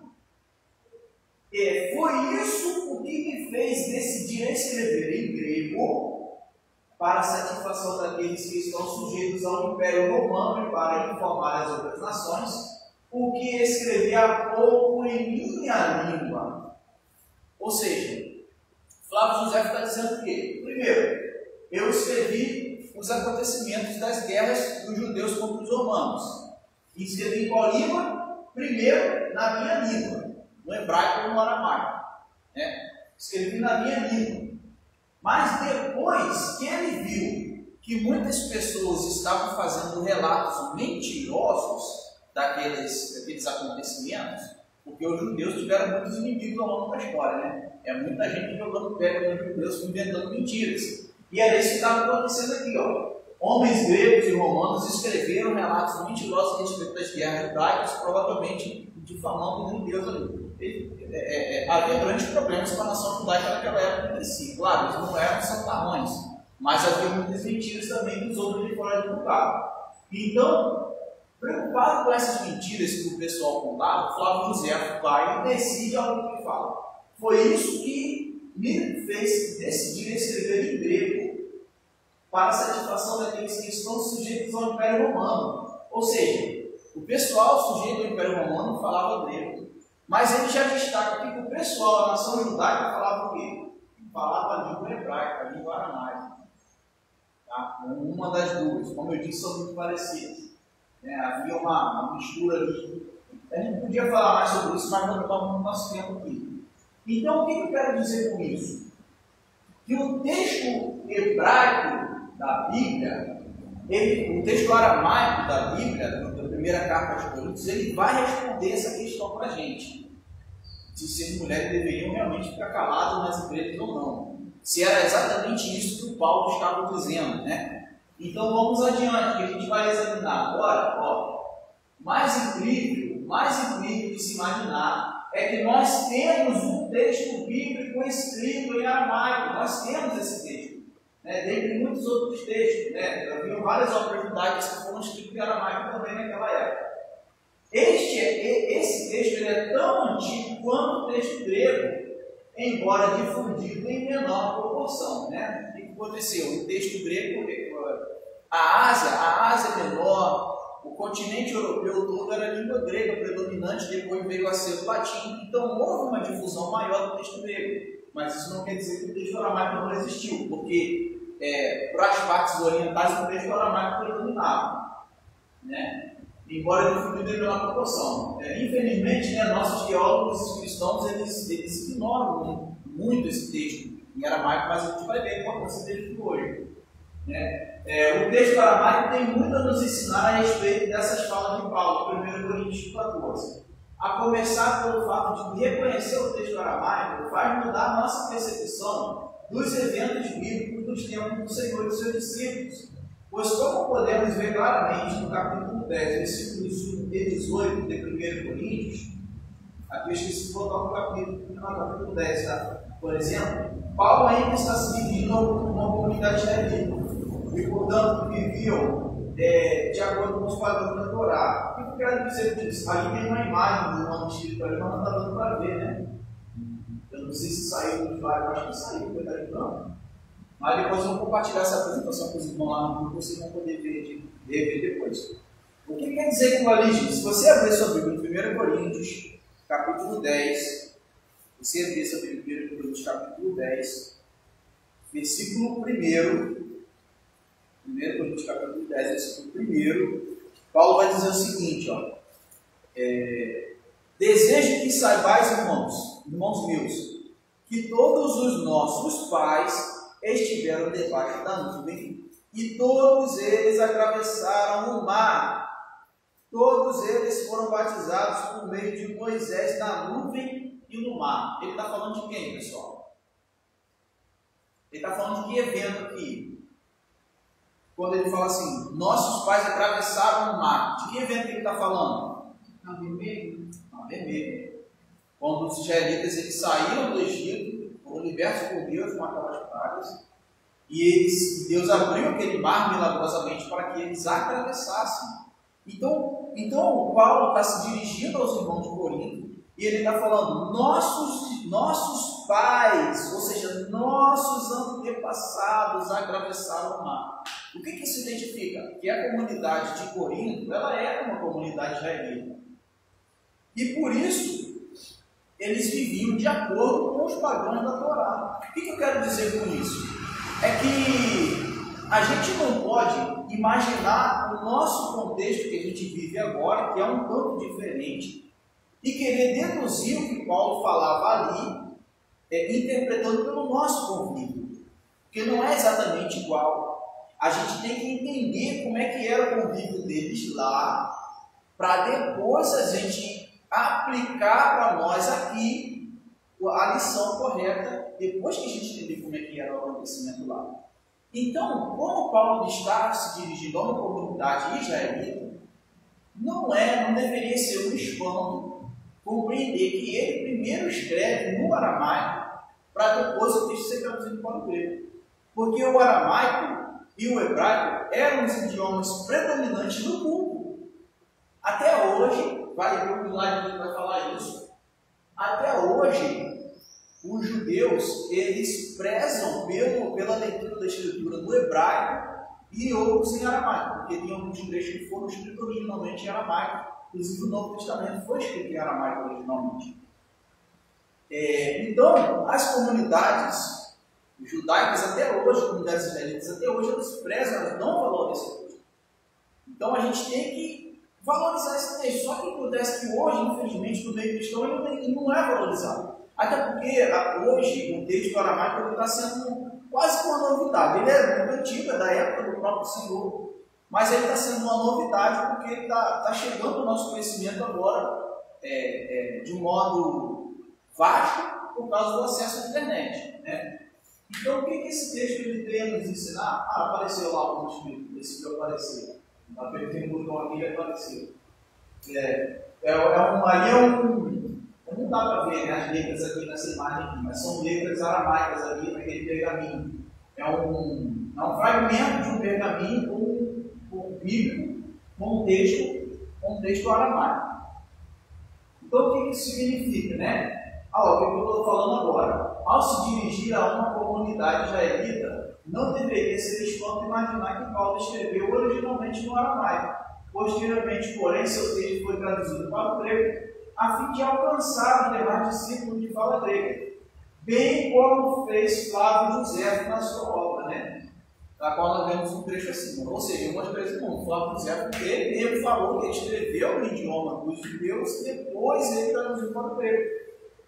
S1: É, foi isso o que me fez decidir escrever em grego para a satisfação daqueles que estão sujeitos ao Império Romano e para informar as outras nações, o que escrevi há pouco em minha língua. Ou seja, Flávio José está dizendo o quê? Primeiro, eu escrevi os acontecimentos das guerras dos judeus contra os romanos. E escrevi em qual língua? Primeiro, na minha língua. No hebraico ou no aramaico. Né? Escrevi na minha língua. Mas depois que ele viu que muitas pessoas estavam fazendo relatos mentirosos daqueles, daqueles acontecimentos, porque os judeus tiveram muitos inimigos ao longo da história, né? É muita gente jogando pedra nos judeus, inventando mentiras. E era isso que estava acontecendo aqui, ó. Homens gregos e romanos escreveram relatos mentirosos a respeito das guerras judaicas, provavelmente difamando os judeus ali. É, é, é, havia grandes problemas com a nação judaica naquela época em si. Claro, eles não eram santarrões, mas havia muitas mentiras também dos outros de fora de lugar. Então, preocupado com essas mentiras que o pessoal contava, Flávio José vai e decide algo que fala. Foi isso que me fez decidir escrever em grego, para a satisfação daqueles que estão sujeitos ao Império Romano. Ou seja, o pessoal sujeito ao Império Romano falava grego. Mas ele já destaca aqui que o pessoal da nação judaica falava o quê? Falava a língua hebraica, a língua aramaica. Tá? Uma das duas. Como eu disse, são muito parecidas. É, havia uma, uma mistura ali. A gente podia falar mais sobre isso, mas não estamos no nosso tempo aqui. Então, o que eu quero dizer com isso? Que o texto hebraico da Bíblia, ele, o texto aramaico da Bíblia, da primeira carta aos Coríntios, ele vai responder essa questão para a gente. Se as mulheres deveriam realmente ficar caladas nas igrejas ou não. Se era exatamente isso que o Paulo estava dizendo, né? Então vamos adiante, que a gente vai examinar agora. Ó, mais incrível, mais incrível de se imaginar é que nós temos um texto bíblico escrito em aramaico, nós temos esse texto, né, dentre muitos outros textos, né, havia várias obras judaicas que foram escritas em aramaico também naquela época. Este, esse texto ele é tão antigo quanto o texto grego, embora difundido em menor proporção. Né? O que aconteceu? O texto grego, a Ásia, a Ásia menor, o continente europeu todo era a língua grega predominante, depois veio a ser o latim, então houve uma difusão maior do texto grego. Mas isso não quer dizer que o texto aramaico não existiu, porque é, para as partes orientais o texto aramaico predominava, né? Embora difundido em menor proporção. É, infelizmente, né, nossos teólogos cristãos eles, eles ignoram muito esse texto em aramaico, mas a gente vai ver a importância dele hoje. Né? É, o texto aramaico tem muito a nos ensinar a respeito dessas falas de Paulo, primeiro Coríntios quatorze. A começar pelo fato de reconhecer o texto aramaico, faz mudar a nossa percepção dos eventos bíblicos dos tempos do Senhor e dos seus discípulos. Pois, como podemos ver claramente no capítulo dez, versículos um e dezoito de primeiro Coríntios, aqui eu esqueci de botar no capítulo, no capítulo dez, tá? Por exemplo, Paulo ainda está se dirigindo a uma comunidade israelita, e portanto viviam é, de acordo com os padrões da Torá. O que eu quero dizer disso? Ali tem uma imagem do nome espiritual, mas não está dando para ver, né? Eu não sei se saiu do slide, eu acho que saiu, porque está ligando. Mas depois eu vou compartilhar essa apresentação com os irmãos lá no grupo, vocês vão poder ver, ver depois. O que quer dizer aquilo ali, gente? Se você abrir sua Bíblia em primeiro Coríntios, capítulo dez, você abrir sua Bíblia em primeiro Coríntios, capítulo dez, versículo um, primeiro Coríntios, capítulo dez, versículo um, Paulo vai dizer o seguinte, ó, é, desejo que saibais, irmãos, irmãos meus, que todos os nossos pais estiveram debaixo da nuvem, e todos eles atravessaram o mar. Todos eles foram batizados por meio de Moisés na nuvem e no mar. Ele está falando de quem, pessoal? Ele está falando de que evento aqui? Quando ele fala assim, nossos pais atravessaram o mar. De que evento ele está falando? Mar Vermelho. Mar Vermelho. Quando os israelitas eles saíram do Egito, foram libertos por Deus com aquelas pragas, e eles, Deus abriu aquele mar milagrosamente para que eles atravessassem. Então, então Paulo está se dirigindo aos irmãos de Corinto, e ele está falando, nossos, nossos pais, ou seja, nossos antepassados atravessaram o mar. O que, que isso identifica? Que a comunidade de Corinto, ela era uma comunidade israelita. E por isso, eles viviam de acordo com os padrões da Torá. O que, que eu quero dizer com isso? É que a gente não pode imaginar o nosso contexto que a gente vive agora, que é um tanto diferente, e querer deduzir o que Paulo falava ali, é, interpretando pelo nosso convívio, porque não é exatamente igual. A gente tem que entender como é que era o convívio deles lá, para depois a gente aplicar para nós aqui a lição correta, depois que a gente entender como é que era o acontecimento lá. Então, como Paulo está se dirigindo a uma comunidade israelita, não é, não deveria ser um espanto compreender que ele primeiro escreve no aramaico para depois o texto ser traduzido para o grego. Porque o aramaico e o hebraico eram os idiomas predominantes no mundo. Até hoje, vai ver o lá que vai falar isso, até hoje, os judeus, eles prezam pelo, pela leitura da escritura no hebraico e outros em aramaico, porque tem alguns trechos que foram escritos originalmente em aramaico, inclusive o Novo Testamento foi escrito em aramaico originalmente. É, então, as comunidades judaicas até hoje, comunidades israelitas até hoje, elas prezam, elas não valorizam esse texto. Então, a gente tem que valorizar esse texto. Só que acontece que hoje, infelizmente, no meio cristão, ele não é valorizado. Até porque hoje o texto aramaico está sendo quase uma novidade. Ele é muito antigo, é da época do próprio Senhor, mas ele está sendo uma novidade porque ele está tá chegando ao nosso conhecimento agora é, é, de um modo vasto por causa do acesso à internet. Né? Então, o que, que esse texto ele tem a nos ensinar? Ah, apareceu lá o escrito, decidiu aparecer. Apertei um botão aqui e apareceu. É, é, é um, ali é um, é um dá para ver, né, as letras aqui nessa imagem aqui, mas são letras aramaicas ali naquele pergaminho. É um, é um fragmento de um pergaminho com, com bíblico, com um texto, com um texto aramaico. Então, o que isso significa, né? Ah, o que eu estou falando agora? Ao se dirigir a uma comunidade israelita, não deveria ser espanto imaginar que Paulo escreveu originalmente no aramaico. Posteriormente, porém, seu texto foi traduzido para o grego, a fim de alcançar os demais discípulos de fala grega, bem como fez Flávio José na sua obra, né? Da qual nós vemos um trecho assim. Ou seja, uma vez não, Flávio José, ele mesmo falou que ele escreveu no idioma dos judeus e depois ele traduziu para o grego.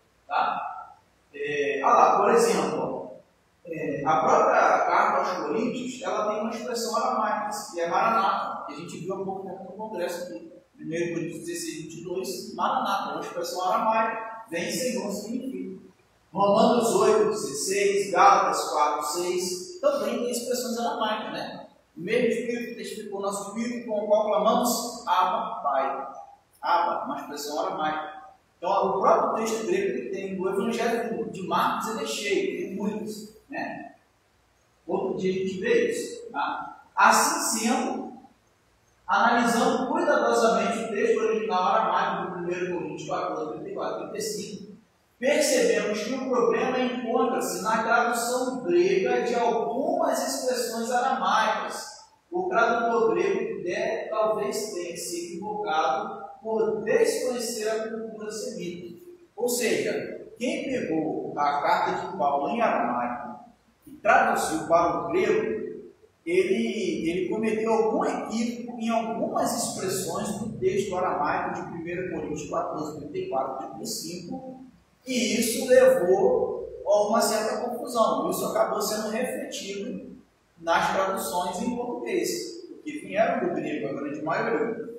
S1: Tá? É, ah lá, por exemplo, é, a própria carta aos Coríntios, ela tem uma expressão aramaica, que é Maranata, que a gente viu há pouco tempo no congresso aqui. primeiro Coríntios dezesseis, vinte e dois, Maranata, é uma expressão aramaica, vem Senhor, significa. Romanos oito, dezesseis, Gálatas quatro, seis, também tem expressões aramaicas, né? O mesmo Espírito testificou nosso Espírito com o qual clamamos Abba, Pai. Abba, uma expressão aramaica. Então, o próprio texto grego que tem o Evangelho de Marcos, ele é cheio, tem muitos, né? Outro dia a gente vê isso. Tá? Assim sendo, analisando cuidadosamente o texto original aramaico do primeiro Coríntios quatorze, trinta e quatro, trinta e cinco, percebemos que o problema encontra-se na tradução grega de algumas expressões aramaicas. O tradutor grego deve, talvez tenha se equivocado por desconhecer a cultura semita. Ou seja, quem pegou a carta de Paulo em aramaico e traduziu para o grego, ele, ele cometeu algum equívoco em algumas expressões do texto aramaico de primeiro Coríntios quatorze, trinta e quatro, trinta e cinco, e isso levou a uma certa confusão. Isso acabou sendo refletido nas traduções em português, porque vieram do grego, a grande maioria.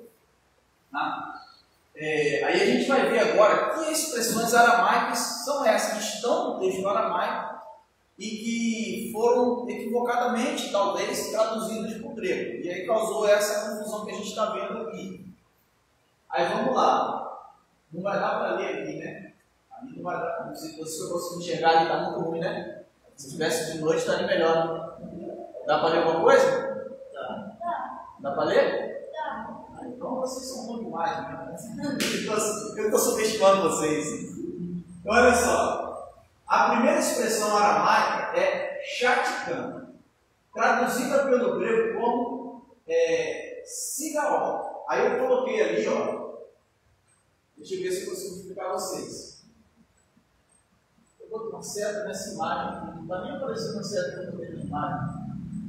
S1: Ah, é, aí a gente vai ver agora que expressões aramaicas são essas que estão no texto aramaico e que foram equivocadamente, talvez, traduzidas para o grego. E aí causou essa confusão que a gente está vendo aqui. Aí vamos lá. Não vai dar para ler aqui, né? Ali não vai dar. Não sei se eu consigo enxergar, ali está muito ruim, né? Se tivesse de noite, estaria melhor. Dá para ler alguma coisa? Dá. Dá para ler? Dá. Ah, então vocês são muito mais, né? Eu estou subestimando vocês. Olha só. A primeira expressão aramaica é shatikan, traduzida pelo grego como é, sigaol. Aí eu coloquei ali, ó. Deixa eu ver se eu consigo explicar a vocês. Eu vou com uma seta nessa imagem, não está nem aparecendo uma seta que eu estou vendo na imagem.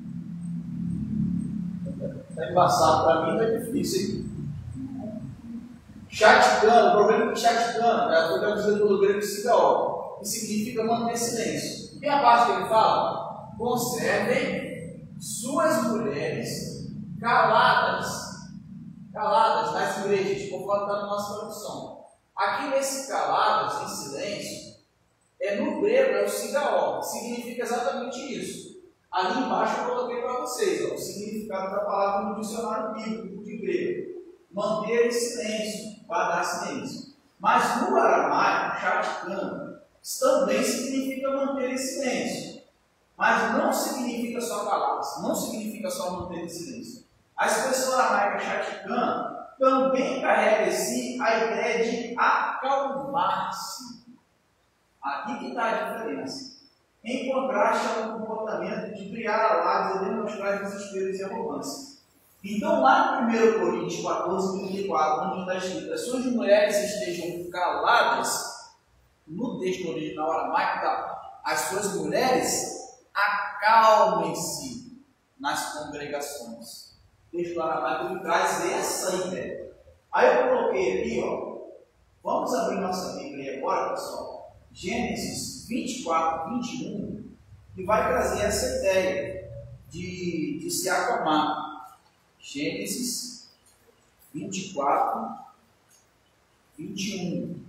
S1: Está embaçado para mim, é difícil, hein? Shatikan, o problema de shatikan, né, foi traduzido pelo grego sigaol, que significa manter silêncio. E a parte que ele fala? Conservem suas mulheres caladas, caladas nas igrejas, conforme está na nossa tradução. Aqui nesse caladas, em silêncio, é no grego, é o sigaol, que significa exatamente isso. Ali embaixo eu coloquei para vocês ó, o significado da palavra no dicionário bíblico de grego. Manter silêncio, guardar silêncio. Mas no aramaico, shatikan, também significa manter em silêncio. Mas não significa só palavras, não significa só manter em silêncio. A expressão aramaica shatikan também carrega em si a ideia de acalmar-se. Aqui que está a diferença. Em contraste ao comportamento de criar alardes e demonstrar desespero e arrogância. Então, lá no primeiro Coríntios quatorze, trinta e quatro, onde está escrito: as suas mulheres estejam caladas, no texto original aramaico, tá? As suas mulheres acalmem-se nas congregações. O texto aramaico traz essa ideia. Aí eu coloquei aqui, ó, vamos abrir nossa Bíblia agora, pessoal. Gênesis vinte e quatro, vinte e um, que vai trazer essa ideia de, de se acalmar. Gênesis vinte e quatro, vinte e um.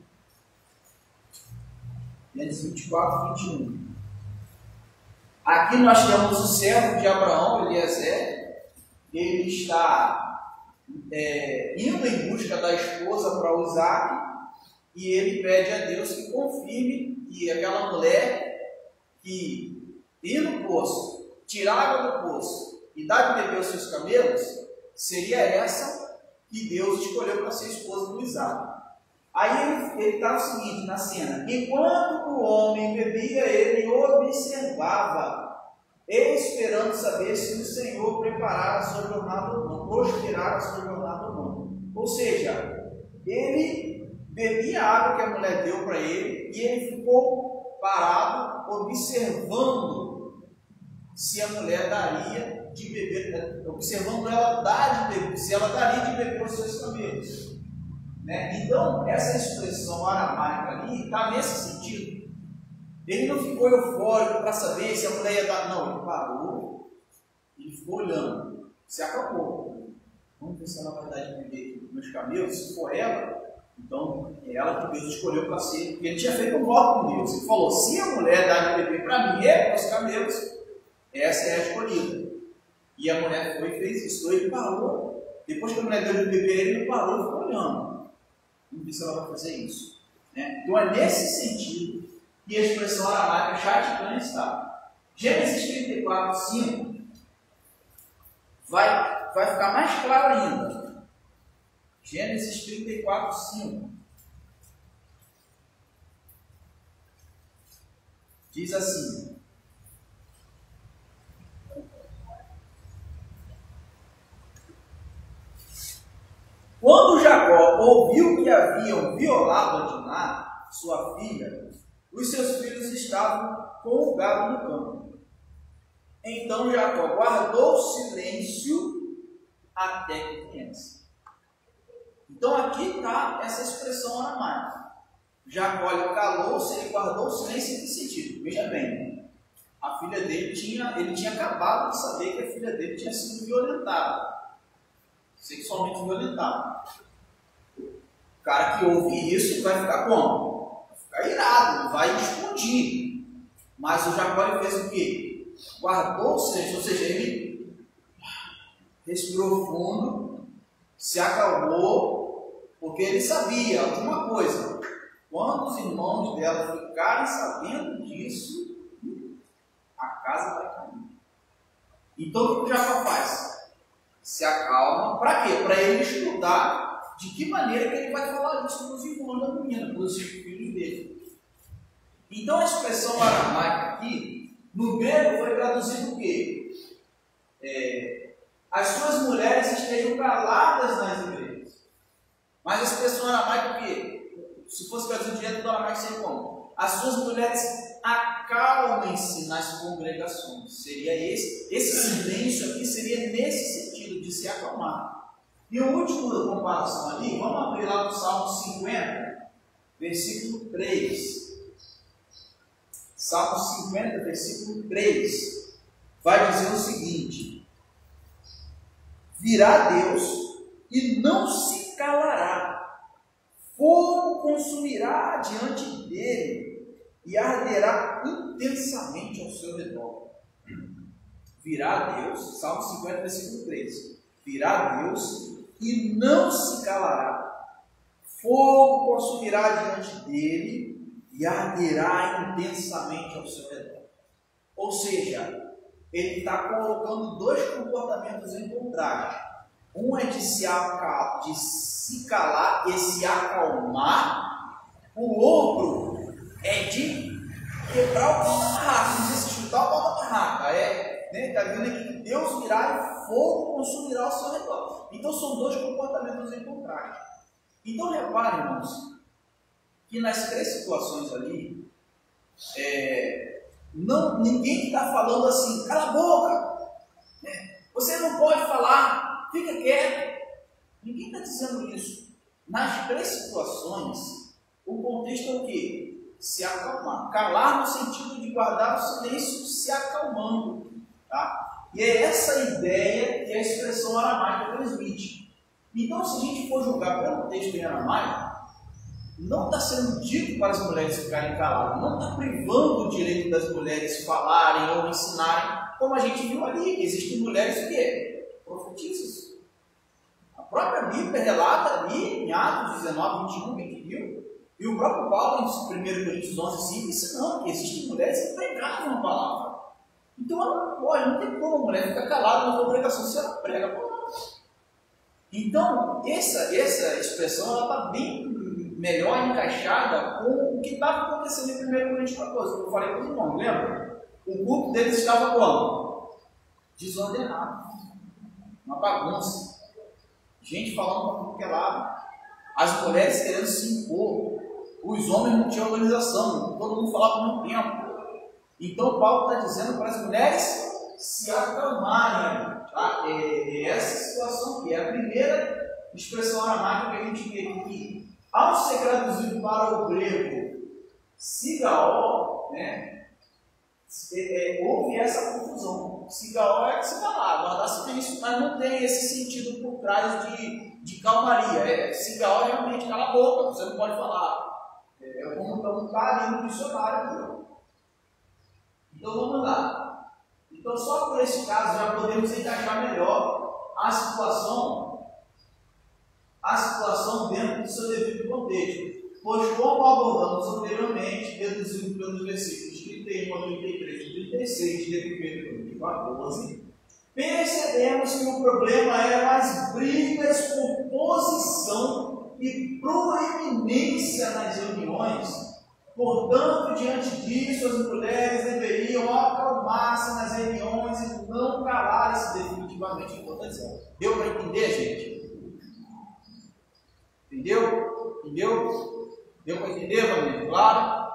S1: Gênesis vinte e quatro, vinte e um. Aqui nós temos o servo de Abraão, Eliezer. Ele está é, indo em busca da esposa para Isaac. e ele pede a Deus que confirme que aquela mulher que ir no poço, tirar água do poço e dar de beber aos seus camelos, seria essa que Deus escolheu para ser esposa do Isaac. Aí ele está o seguinte na cena: enquanto o homem bebia, ele observava, esperando saber se o Senhor preparara a sua jornada ou não, prosperara a sua jornada ou não. Ou seja, ele bebia a água que a mulher deu para ele e ele ficou parado, observando se a mulher daria de beber, observando ela dar de beber, se ela daria de beber aos seus camelos. Né? Então, essa expressão aramaica ali está nesse sentido. Ele não ficou eufórico para saber se a mulher ia dar. Não, ele parou, ele ficou olhando, se acabou. Vamos ver se ela vai dar de beber nos meus camelos. Se for ela, então é ela que Deus escolheu para ser. Porque ele tinha feito um voto com Deus. Ele falou: se a mulher dá de beber para mim e para os camelos, essa é a escolhida. E a mulher foi e fez isso. Então ele parou. Depois que a mulher deu de beber, ele parou e ficou olhando. Vamos ver se ela vai fazer isso. Né? Então é nesse sentido que a expressão aramaica Shatkan está. Gênesis trinta e quatro, cinco vai, vai ficar mais claro ainda. Gênesis trinta e quatro, cinco diz assim: quando Jacó ouviu que haviam violado a Diná, sua filha, os seus filhos estavam com o gado no campo. Então Jacó guardou silêncio até que viesse. Então aqui está essa expressão aramaica. Jacó ele calou-se, ele guardou silêncio em que sentido? Veja bem, a filha dele tinha, ele tinha acabado de saber que a filha dele tinha sido violentada. Sexualmente violentado. O cara que ouve isso vai ficar como? Vai ficar irado, vai explodir. Mas o Jacó fez o quê? Guardou o silêncio, ou seja, ele respirou fundo, se acalmou, porque ele sabia alguma coisa. Quando os irmãos dela ficarem sabendo disso, a casa vai cair. Então o que o Jacó faz? Se acalma, para quê? Para ele estudar de que maneira que ele vai falar isso para os irmãos da menina, para os filhos dele. Então a expressão aramaica aqui, no grego foi traduzido o quê? É, as suas mulheres estejam caladas nas igrejas. Mas a expressão aramaica o quê? Se fosse traduzido direto do aramaico seria como? As suas mulheres acalmem-se nas congregações. Seria esse, esse silêncio aqui seria nesse sentido, de se acalmar. E o último da comparação ali, vamos abrir lá no Salmo cinquenta, versículo três. Salmo cinquenta, versículo três, vai dizer o seguinte: virá Deus e não se calará, fogo consumirá diante dele e arderá intensamente ao seu redor. Virá Deus, Salmo cinquenta, versículo três. Virá Deus e não se calará. Fogo consumirá diante dele e arderá intensamente ao seu redor. Ou seja, ele está colocando dois comportamentos em contraste. Um é de se, acal de se calar e se acalmar. O outro é de quebrar o pau da barraca. Não sei se chutar o pau da barraca. É... Está né? dizendo aqui que Deus virá e fogo consumirá ao seu redor. Então são dois comportamentos em contraste. Então reparem, irmãos, que nas três situações ali, é, não, ninguém está falando assim, cala a boca, né? Você não pode falar, fica quieto. Ninguém está dizendo isso. Nas três situações, o contexto é o quê? Se acalmar. Calar no sentido de guardar o silêncio, se acalmando. Tá? E é essa ideia que a expressão aramaica transmite. Então, se a gente for julgar pelo texto em aramaico, não está sendo dito para as mulheres ficarem caladas, não está privando o direito das mulheres falarem ou ensinarem, como a gente viu ali, que existem mulheres que profetizam. A própria Bíblia relata ali, em Atos dezenove, vinte e um, quem viu, E o próprio Paulo, em primeiro Coríntios onze, cinco, ensinando que existem mulheres que pregavam a palavra. Então ela não pode, não tem como a mulher ficar calada na sua pregação se ela prega a palavra. Então, essa, essa expressão está bem melhor encaixada com o que estava acontecendo em primeiro Coríntios quatorze, que eu falei para os irmãos, lembra? O culto deles estava como? Desordenado. Uma bagunça. Gente falando para tudo que é lado. As mulheres querendo se impor. Os homens não tinham organização. Todo mundo falava ao mesmo tempo. Então, Paulo está dizendo para as mulheres se acalmarem. Tá? É, é essa situação aqui. É a primeira expressão aramaica que a gente vê aqui. Ao ser traduzido para o grego, sigaó, né, é, é, houve essa confusão. Sigaó é que se falar, guardar silêncio, mas não tem esse sentido por trás de, de calmaria. É, sigaó realmente cala a boca, você não pode falar. É, é como então está ali no dicionário. Então vamos lá. Então, só por esse caso já podemos encaixar melhor a situação. a situação dentro do seu devido contexto. Pois, como abordamos anteriormente, deduzindo pelos versículos trinta e um a trinta e três e trinta e seis de primeiro Coríntios quatorze, percebemos que o problema era as brigas por posição e proeminência nas reuniões. Portanto, diante disso, as mulheres deveriam acalmar-se nas reuniões e não calar-se definitivamente em votação. Deu para entender, gente? Entendeu? Entendeu? Deu para entender, família? Claro?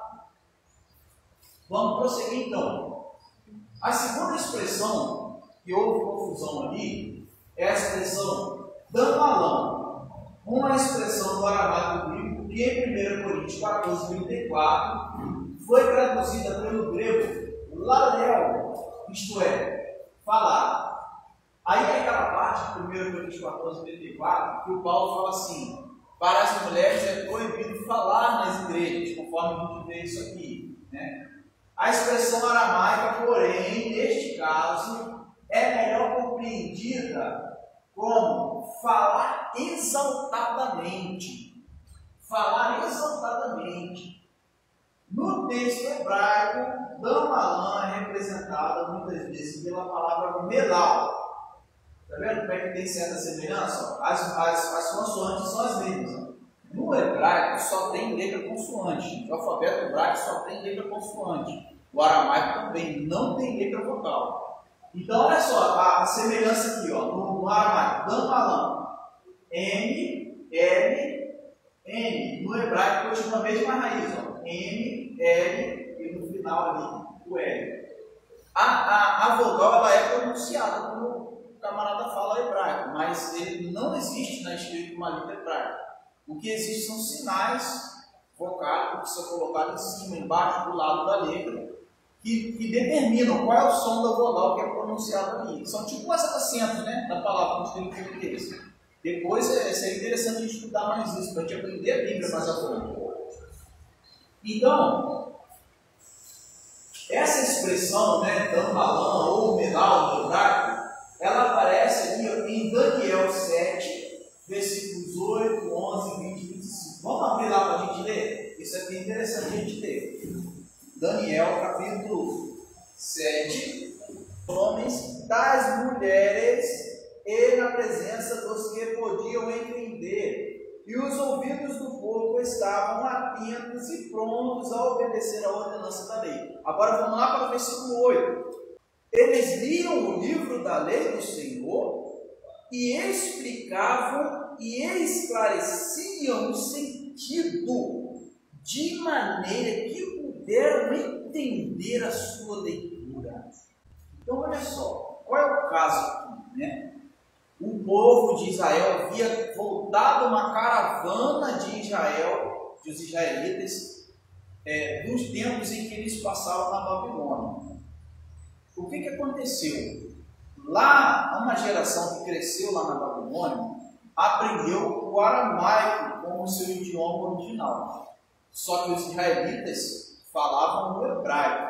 S1: Vamos prosseguir então. A segunda expressão que houve confusão ali é a expressão damalão, uma expressão do aramaico bíblico que em primeiro Coríntios quatorze, trinta e quatro foi traduzida pelo grego laléu, isto é, falar. Aí é aquela parte de primeiro Coríntios quatorze, trinta e quatro que o Paulo fala assim: para as mulheres é proibido falar nas igrejas, conforme a gente vê isso aqui, né? A expressão aramaica, porém, neste caso, é melhor compreendida como falar exaltadamente. Falar exaltadamente. No texto hebraico, damalã é representada muitas vezes pela palavra melal. Está vendo como é que tem certa semelhança? As, as, as consoantes são as mesmas. No hebraico só tem letra consoante. O alfabeto hebraico só tem letra consoante. O aramaico também não tem letra vocal. Então, olha só a, a semelhança aqui, ó, no, no aramaico. Damalã. M, L, N. No hebraico continua a mesma raiz. Ó. M, L e no final ali o L. A, a, a vogal ela é pronunciada como o camarada fala hebraico, mas ele não existe na escrita uma língua hebraica. O que existe são sinais vocálicos que são colocados em cima, embaixo, do lado da letra, que, que determinam qual é o som da vogal que é pronunciado ali. São tipo as acentos, né, da palavra que tem em português. Depois é, seria interessante a gente estudar mais isso, para a gente aprender a Bíblia mais a fundo. Então, essa expressão, né, damalã ou melal no hebraico, ela aparece ali em Daniel sete, versículos oito, onze, vinte e vinte e cinco. Vamos abrir lá para a gente ler? Isso aqui é interessante a gente ler. Daniel, capítulo sete. Homens das mulheres e na presença dos que podiam entender. E os ouvidos do povo estavam atentos e prontos a obedecer a ordenança da lei. Agora vamos lá para o versículo oito. Eles liam o livro da lei do Senhor e explicavam e esclareciam o sentido de maneira que puderam entender a sua leitura. Então, olha só, qual é o caso aqui, né? O povo de Israel havia voltado uma caravana de Israel, dos israelitas, é, dos tempos em que eles passaram na Babilônia. O que, que aconteceu? Lá, uma geração que cresceu lá na Babilônia, aprendeu o aramaico como seu idioma original. Só que os israelitas falavam o hebraico.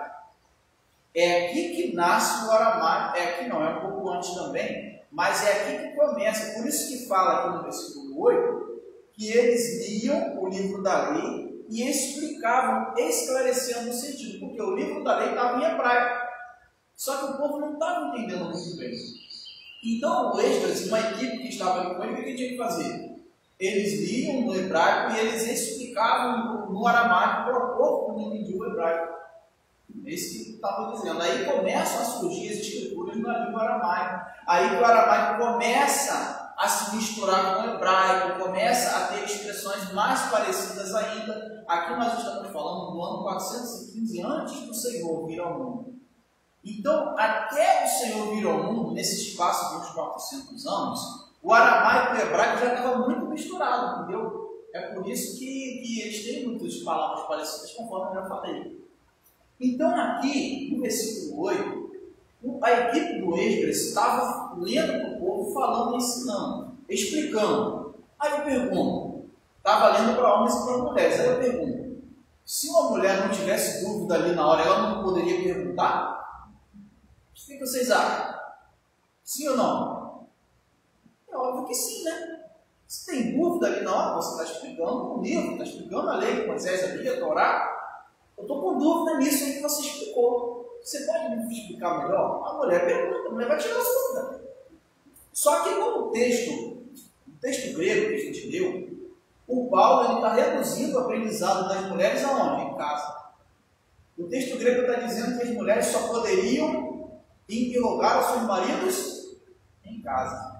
S1: É aqui que nasce o aramaico, é aqui não, é um pouco antes também, mas é aqui que começa. Por isso que fala aqui no versículo oito, que eles liam o livro da lei e explicavam, esclarecendo o sentido, porque o livro da lei estava em hebraico, só que o povo não estava entendendo muito bem. Então o Esdras, uma equipe que estava ali com ele, o que tinha que fazer? Eles liam no hebraico e eles explicavam no, no aramaico para o povo que não entendia o hebraico. É isso que estava dizendo. Aí começam a surgir as escrituras na língua aramaica. Aí o aramaico começa a se misturar com o hebraico, começa a ter expressões mais parecidas ainda. Aqui nós estamos falando do ano quatrocentos e quinze, antes do Senhor vir ao mundo. Então, até o Senhor vir ao mundo, nesse espaço de uns quatrocentos anos, o aramaico e o hebraico já estava muito misturado, entendeu? É por isso que, que eles têm muitas palavras parecidas, conforme eu já falei. Então, aqui, no versículo oito, a equipe do Esdras estava lendo para o povo, falando, ensinando, explicando. Aí eu pergunto, estava lendo para homens e para mulheres, aí eu pergunto, se uma mulher não tivesse dúvida ali na hora, ela não poderia perguntar? O que vocês acham? Sim ou não? É óbvio que sim, né? Se tem dúvida ali na hora, você está explicando o livro, está explicando a lei que Moisés havia, a Torá. Eu estou com dúvida nisso aí que você explicou. Você pode me explicar melhor? A mulher pergunta, a mulher vai tirar a dúvida. Só que no texto, no texto grego que a gente leu, o Paulo está reduzindo o aprendizado das mulheres aonde? Em casa. O texto grego está dizendo que as mulheres só poderiam interrogar os seus maridos em casa.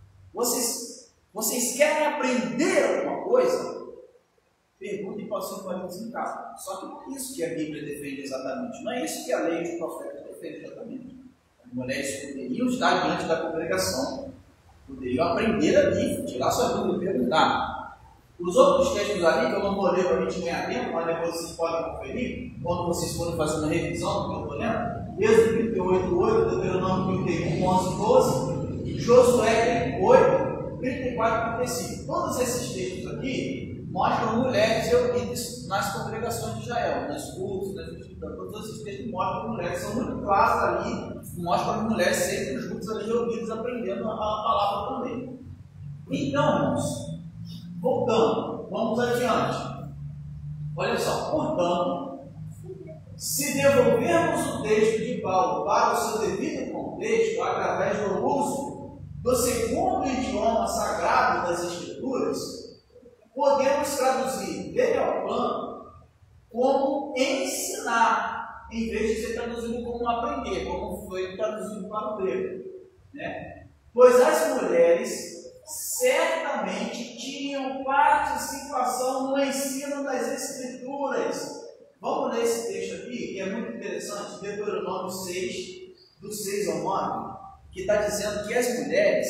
S1: Vocês, vocês querem aprender alguma coisa? Perguntem para os seus maridos em casa. Só que não é isso que a Bíblia defende exatamente. Não é isso que a lei e os profetas defendem exatamente. As mulheres poderiam estar diante da congregação, poderiam aprender ali, tirar sua dúvida e perguntar. Os outros textos ali, que eu não vou ler para a gente ganhar tempo, mas depois vocês podem conferir, quando vocês forem fazer uma revisão do que eu estou lendo, Êxodo trinta e oito, oito, Deuteronômio trinta e um, onze, doze, Josué oito, trinta e quatro, trinta e cinco. Todos esses textos aqui mostram mulheres reunidas nas congregações de Israel, nas cultos, nas instituições. Todos esses textos mostram mulheres, são muito claros ali, mostram as mulheres sempre juntas ali reunidas, aprendendo a palavra também. Então, irmãos, voltando, vamos adiante. Olha só, portanto, se devolvermos o texto de Paulo para o seu devido contexto, através do uso do segundo idioma sagrado das Escrituras, podemos traduzir dele ao plano como ensinar, em vez de ser traduzido como aprender, como foi traduzido para o grego. Né? Pois as mulheres certamente tinham participação no ensino das Escrituras. Vamos ler esse texto aqui, que é muito interessante, Deuteronômio seis, do seis ao nove, que está dizendo que as mulheres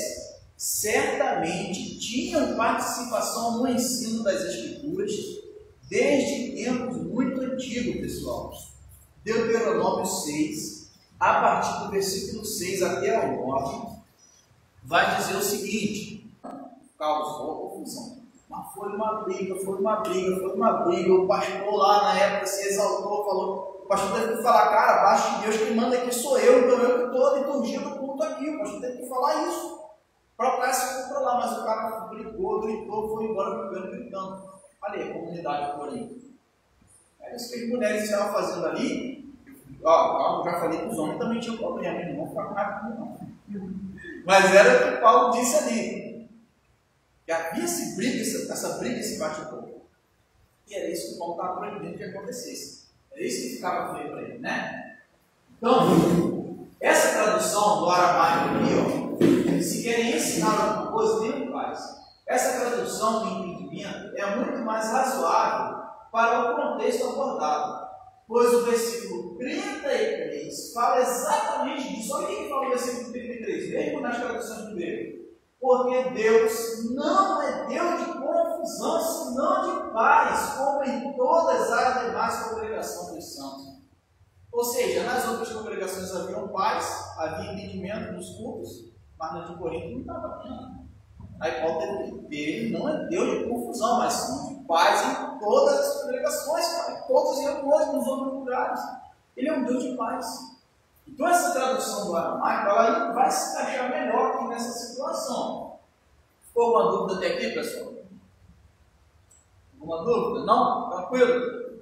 S1: certamente tinham participação no ensino das Escrituras desde tempos muito antigos, pessoal. Deuteronômio seis, a partir do versículo seis até o nove, vai dizer o seguinte: causou confusão. Mas foi uma briga, foi uma briga, foi uma briga. O pastor lá na época se exaltou, falou. O pastor teve que falar, cara, abaixo de Deus, quem manda aqui sou eu, então eu que estou liturgindo o culto aqui. O pastor teve que falar isso para o cara se controlar. Mas o cara brigou, gritou, foi embora brigando, gritando. Olha aí, a comunidade por aí. É isso que as mulheres estavam fazendo ali. Ó, eu já falei que os homens também tinham problema, não vão ficar com raiva não. Mas era o que Paulo disse ali. E havia essa briga, essa, essa briga, esse bate-boca. E era isso que Paulo estava proibindo que acontecesse. Era isso que ficava feio para ele, né? Então, essa tradução do aramaico aqui, ó, se querem ensinar alguma coisa, nem faz. Essa tradução de entendimento é muito mais razoável para o contexto abordado. Pois o versículo trinta e três fala exatamente disso. Olha o que fala o versículo trinta e três, mesmo nas traduções do grego. Porque Deus não é Deus de confusão, senão de paz, como em todas as demais congregações dos santos. Ou seja, nas outras congregações haviam paz, havia entendimento nos cultos, mas na de Corinto não estava tendo. Aí Paulo teve que ter, ele não é Deus de confusão, mas sim de paz em todas as congregações, cara, em todas as reuniões, nos outros lugares. Ele é um Deus de paz. Então essa tradução do aramaico, ela vai se encaixar melhor aqui nessa situação. Ficou uma dúvida até aqui, pessoal? Alguma dúvida? Não? Tranquilo?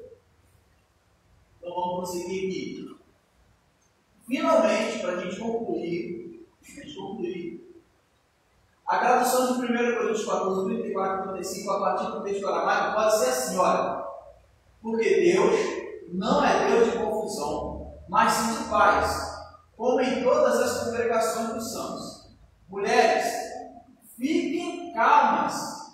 S1: Então vamos prosseguir aqui. Finalmente, para a gente concluir, a gente concluir, a tradução de primeira Coríntios quatorze, trinta e quatro, trinta e cinco, a partir do texto aramaico, pode ser assim, olha, porque Deus não é Deus de confusão, mas sim de paz, como em todas as congregações dos santos. Mulheres, fiquem calmas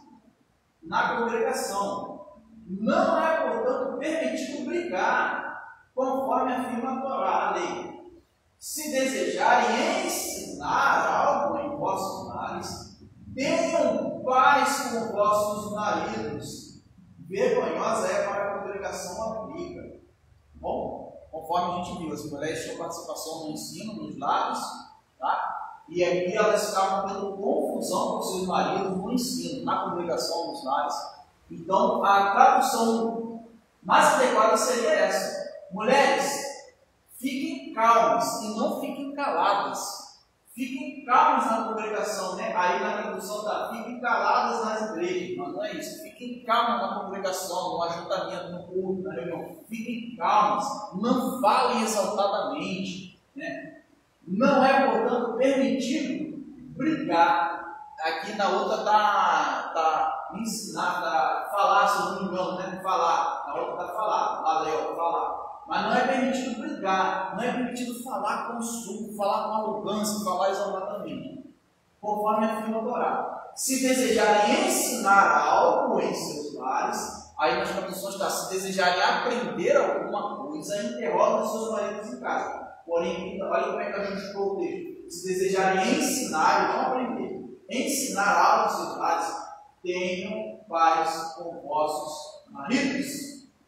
S1: na congregação. Não é, portanto, permitido brigar, conforme afirma a Torá, a lei. Se desejarem ensinar algo em vossos lares, tenham paz com vossos maridos. Vergonhosa é para a congregação a briga. Bom, conforme a gente viu, as mulheres tinham participação no ensino, nos lares, tá? E aqui elas estavam tendo confusão com seus maridos no ensino, na congregação, nos lares. Então, a tradução mais adequada seria essa: mulheres, fiquem calmas e não fiquem caladas. Fiquem calmas na congregação, né? Aí na tradução está fiquem caladas nas igrejas, mas não é isso. Fiquem calmas na congregação, no ajuntamento, no culto, na reunião. Fiquem calmas, não falem exaltadamente, né? Não é, portanto, permitido brigar. Aqui na outra está tá, ensinar, tá, falar, se eu não me engano, né? Falar. Na outra está falar, lá daí, falar. Mas não é permitido brigar, não é permitido falar com suco, falar com arrogância, falar exaltadamente, conforme afirma a Torá. Se desejarem ensinar algo em seus lares, aí nas traduções está, se desejarem aprender alguma coisa, interroguem seus maridos em casa. Porém, olha como é que ajustou o texto. Se desejarem ensinar e não aprender, ensinar algo em seus lares, tenham paz com vossos maridos.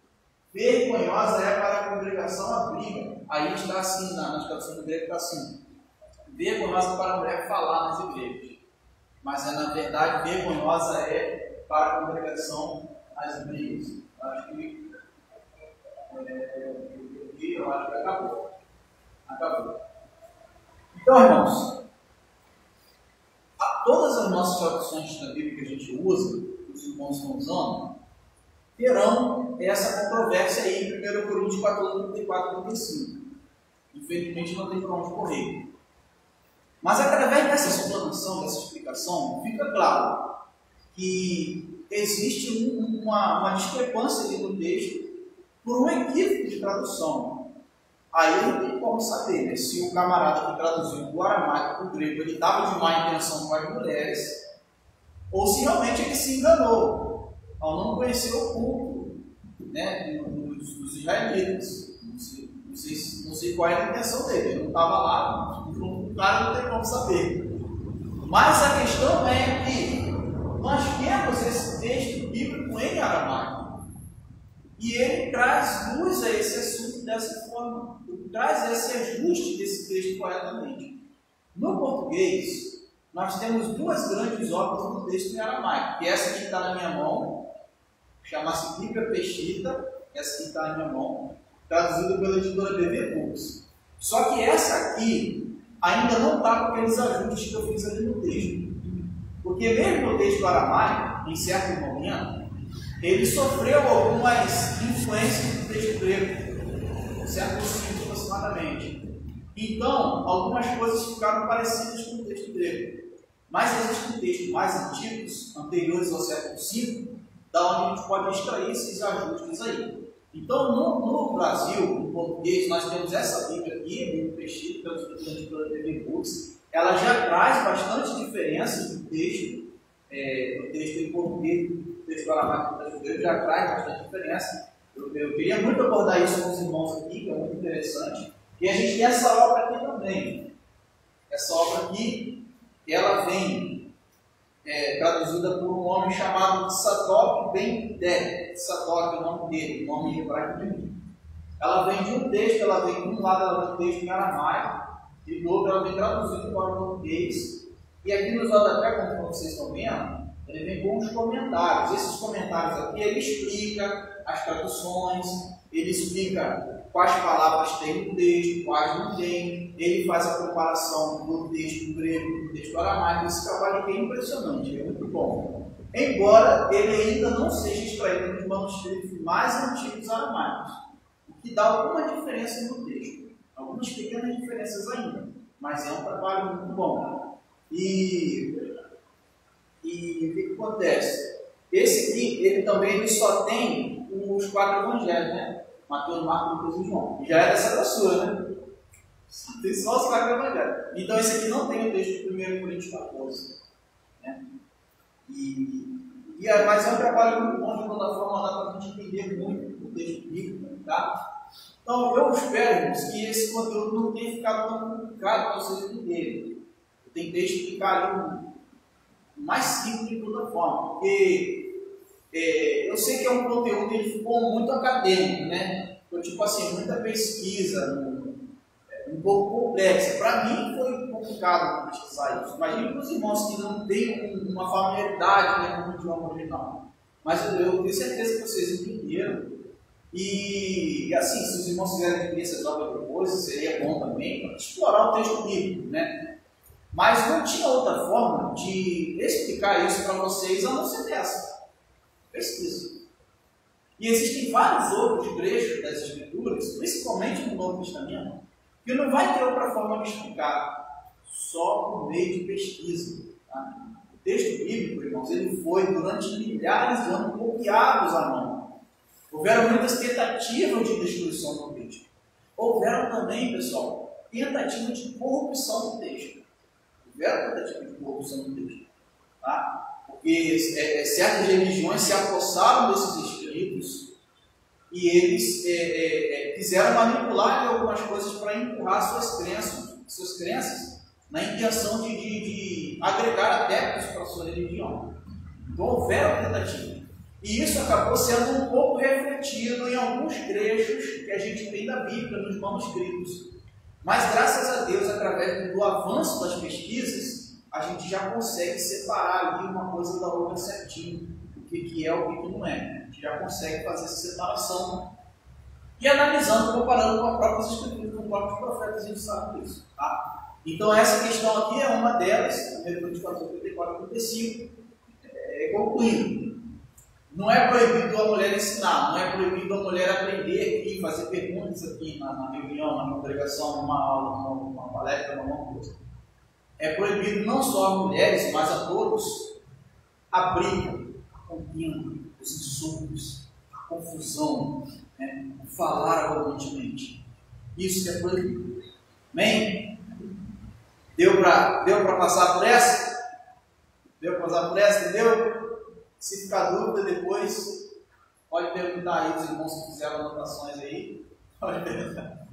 S1: Vergonhosa é para a congregação a briga. Aí está assim, na, nas traduções do grego está assim: vergonhosa para a mulher falar nas igrejas. Mas é, na verdade, vergonhosa é para a congregação as brigas. Acho que, é, eu acho que acabou. Acabou. Então, irmãos, a, todas as nossas traduções da Bíblia que a gente usa, os irmãos estão usando, terão essa controvérsia aí em primeira Coríntios quatorze, trinta e quatro, trinta e cinco. Infelizmente não tem para onde correr. Mas através dessa explanação, dessa explicação, fica claro que existe um, uma, uma discrepância ali no texto por um equívoco de tradução. Aí não tem como saber, né, se o camarada que traduziu do aramaico para o grego ele estava de má intenção com as mulheres, ou se realmente ele se enganou ao não conhecer o culto, né, dos, dos israelitas. Não sei, não, sei, não sei qual era a intenção dele, ele não estava lá, o cara não tem como saber. Mas a questão é que nós temos esse texto bíblico em aramaico, e ele traz luz a esse assunto dessa forma, ele traz esse ajuste desse texto corretamente. No português, nós temos duas grandes obras no texto em aramaico, que essa que está na minha mão, chama-se Bíblia Peshitta, essa que está na minha mão, traduzida pela editora B V Books. Só que essa aqui ainda não está com aqueles ajustes que eu fiz ali no texto. Porque mesmo no texto aramaico, em certo momento, ele sofreu algumas influências do texto grego, um século cinco aproximadamente. Então, algumas coisas ficaram parecidas com o texto grego. Mas existem textos mais antigos, anteriores ao século cinco, da onde a gente pode extrair esses ajustes aí. Então, no, no Brasil, no português, nós temos essa Bíblia aqui, a Bíblia Peshitta, pela B V Books. Ela já traz bastante diferença do texto, é, do texto em português, do texto aramaico, do texto grego, já traz bastante diferença. Eu, eu queria muito abordar isso com os irmãos aqui, que é muito interessante. E a gente tem essa obra aqui também. Essa obra aqui, ela vem é, traduzida por um homem chamado Tzadok Ben Ded. Tzadok é o nome dele, o nome hebraico de mim. Ela vem de um texto, ela vem de um lado ela vem um texto em aramaico, e do outro ela vem traduzido para o português. E aqui nos rodapés, como vocês estão vendo, ele vem com os comentários. Esses comentários aqui, ele explica as traduções, ele explica quais palavras tem no texto, quais não tem, ele faz a comparação do texto grego com o texto aramaico. Esse trabalho aqui é impressionante, é muito bom. Embora ele ainda não seja extraído nos manuscritos mais antigos aramaicos, o que dá alguma diferença no texto, algumas pequenas diferenças ainda, mas é um trabalho muito bom. E, e o que, que acontece? Esse aqui, ele também ele só tem os quatro evangelhos, né? Mateus, Marcos, Lucas e João. Já é dessa grossura, né? Tem só os quatro evangelhos. Então esse aqui não tem o texto de primeira Coríntios quatorze. Né? E, e, mas é um trabalho muito bom, de toda forma, dá para a gente entender muito o texto bíblico. Tá? Então eu espero, irmãos, que esse conteúdo não tenha ficado tão complicado para vocês entenderem. Tem texto que fica ali mais simples de toda forma, porque é, eu sei que é um conteúdo que ele ficou muito acadêmico, né? Foi tipo assim, muita pesquisa, um, um pouco complexa. Para mim foi complicado pesquisar isso. Imagina para os irmãos que não têm uma familiaridade, né, com o idioma original. Mas eu, eu tenho certeza que vocês entenderam. E, e assim, se os irmãos quiserem entender essas obras depois, seria bom também para explorar o texto bíblico, né? Mas não tinha outra forma de explicar isso para vocês a não ser dessa. Pesquisa. E existem vários outros trechos das Escrituras, principalmente no Novo Testamento, que não vai ter outra forma de explicar, só por meio de pesquisa. Tá? O texto bíblico, irmãos, ele foi durante milhares de anos copiados à mão. Houveram muitas tentativas de destruição do texto. Houveram também, pessoal, tentativas de corrupção do texto. Houveram tentativas de corrupção do texto. Tá? Porque é, certas religiões se apossaram desses escritos e eles é, é, é, quiseram manipular algumas coisas para empurrar suas crenças, suas crenças na intenção de, de, de agregar adeptos para a sua religião. Então houveram tentativas. E isso acabou sendo um pouco refletido em alguns trechos que a gente tem da Bíblia, nos manuscritos. Mas graças a Deus, através do avanço das pesquisas, a gente já consegue separar ali uma coisa da outra certinho, o que, que é, o que, que não é. A gente já consegue fazer essa separação. E analisando, comparando com as próprias escrituras, com os próprios profetas, a gente sabe disso. Tá? Então essa questão aqui é uma delas, primeiro Coríntios quatorze, trinta e quatro, trinta e cinco, é, concluindo. Não é proibido a mulher ensinar, não é proibido a mulher aprender aqui, fazer perguntas aqui na, na reunião, na congregação, numa aula, numa, numa palestra, numa coisa. É proibido não só a mulheres, mas a todos a briga, a contenda, os insultos, a confusão, né? Falar arrogantemente. Isso que é proibido. Amém? Deu para deu para passar por essa? Deu para passar por essa, entendeu? Se ficar dúvida depois, pode perguntar aí os irmãos que fizeram anotações aí. Pode perguntar.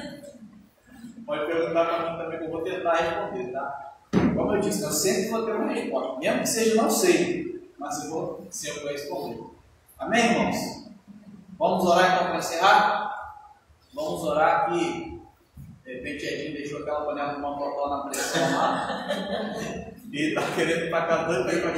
S1: Pode perguntar para mim também, que eu vou tentar responder, tá? Como eu disse, eu sempre vou ter uma resposta. Mesmo que seja não sei, mas eu vou sempre responder. Amém, irmãos? Vamos orar então para encerrar? Vamos orar aqui. De repente, Edinho deixou aquela panela de motocó na pressão lá. E está querendo ir para cá doido aí para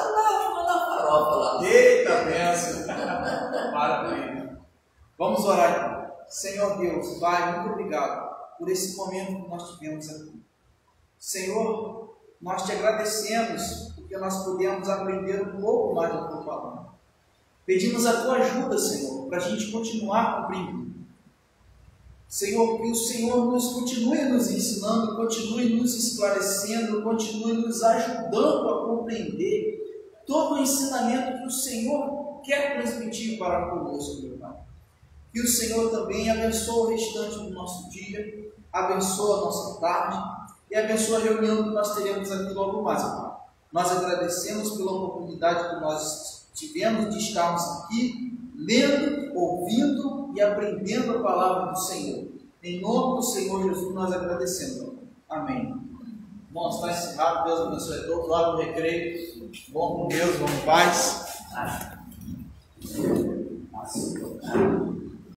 S1: cá. Eita, benção! Maravilha! Vamos orar aqui. Senhor Deus, Pai, muito obrigado por esse momento que nós tivemos aqui. Senhor, nós te agradecemos porque nós pudemos aprender um pouco mais da tua palavra. Pedimos a tua ajuda, Senhor, para a gente continuar compreendendo. Senhor, que o Senhor nos continue nos ensinando, continue nos esclarecendo, continue nos ajudando a compreender todo o ensinamento que o Senhor quer transmitir para conosco, meu Pai. Que o Senhor também abençoe o restante do nosso dia, abençoe a nossa tarde e abençoe a reunião que nós teremos aqui logo mais, Pai. Nós agradecemos pela oportunidade que nós tivemos de estarmos aqui, lendo, ouvindo e aprendendo a palavra do Senhor. Em nome do Senhor Jesus, nós agradecemos. Amém. Bom, está encerrado. Deus abençoe a todos. Lá no recreio. Bom com Deus, bom com paz.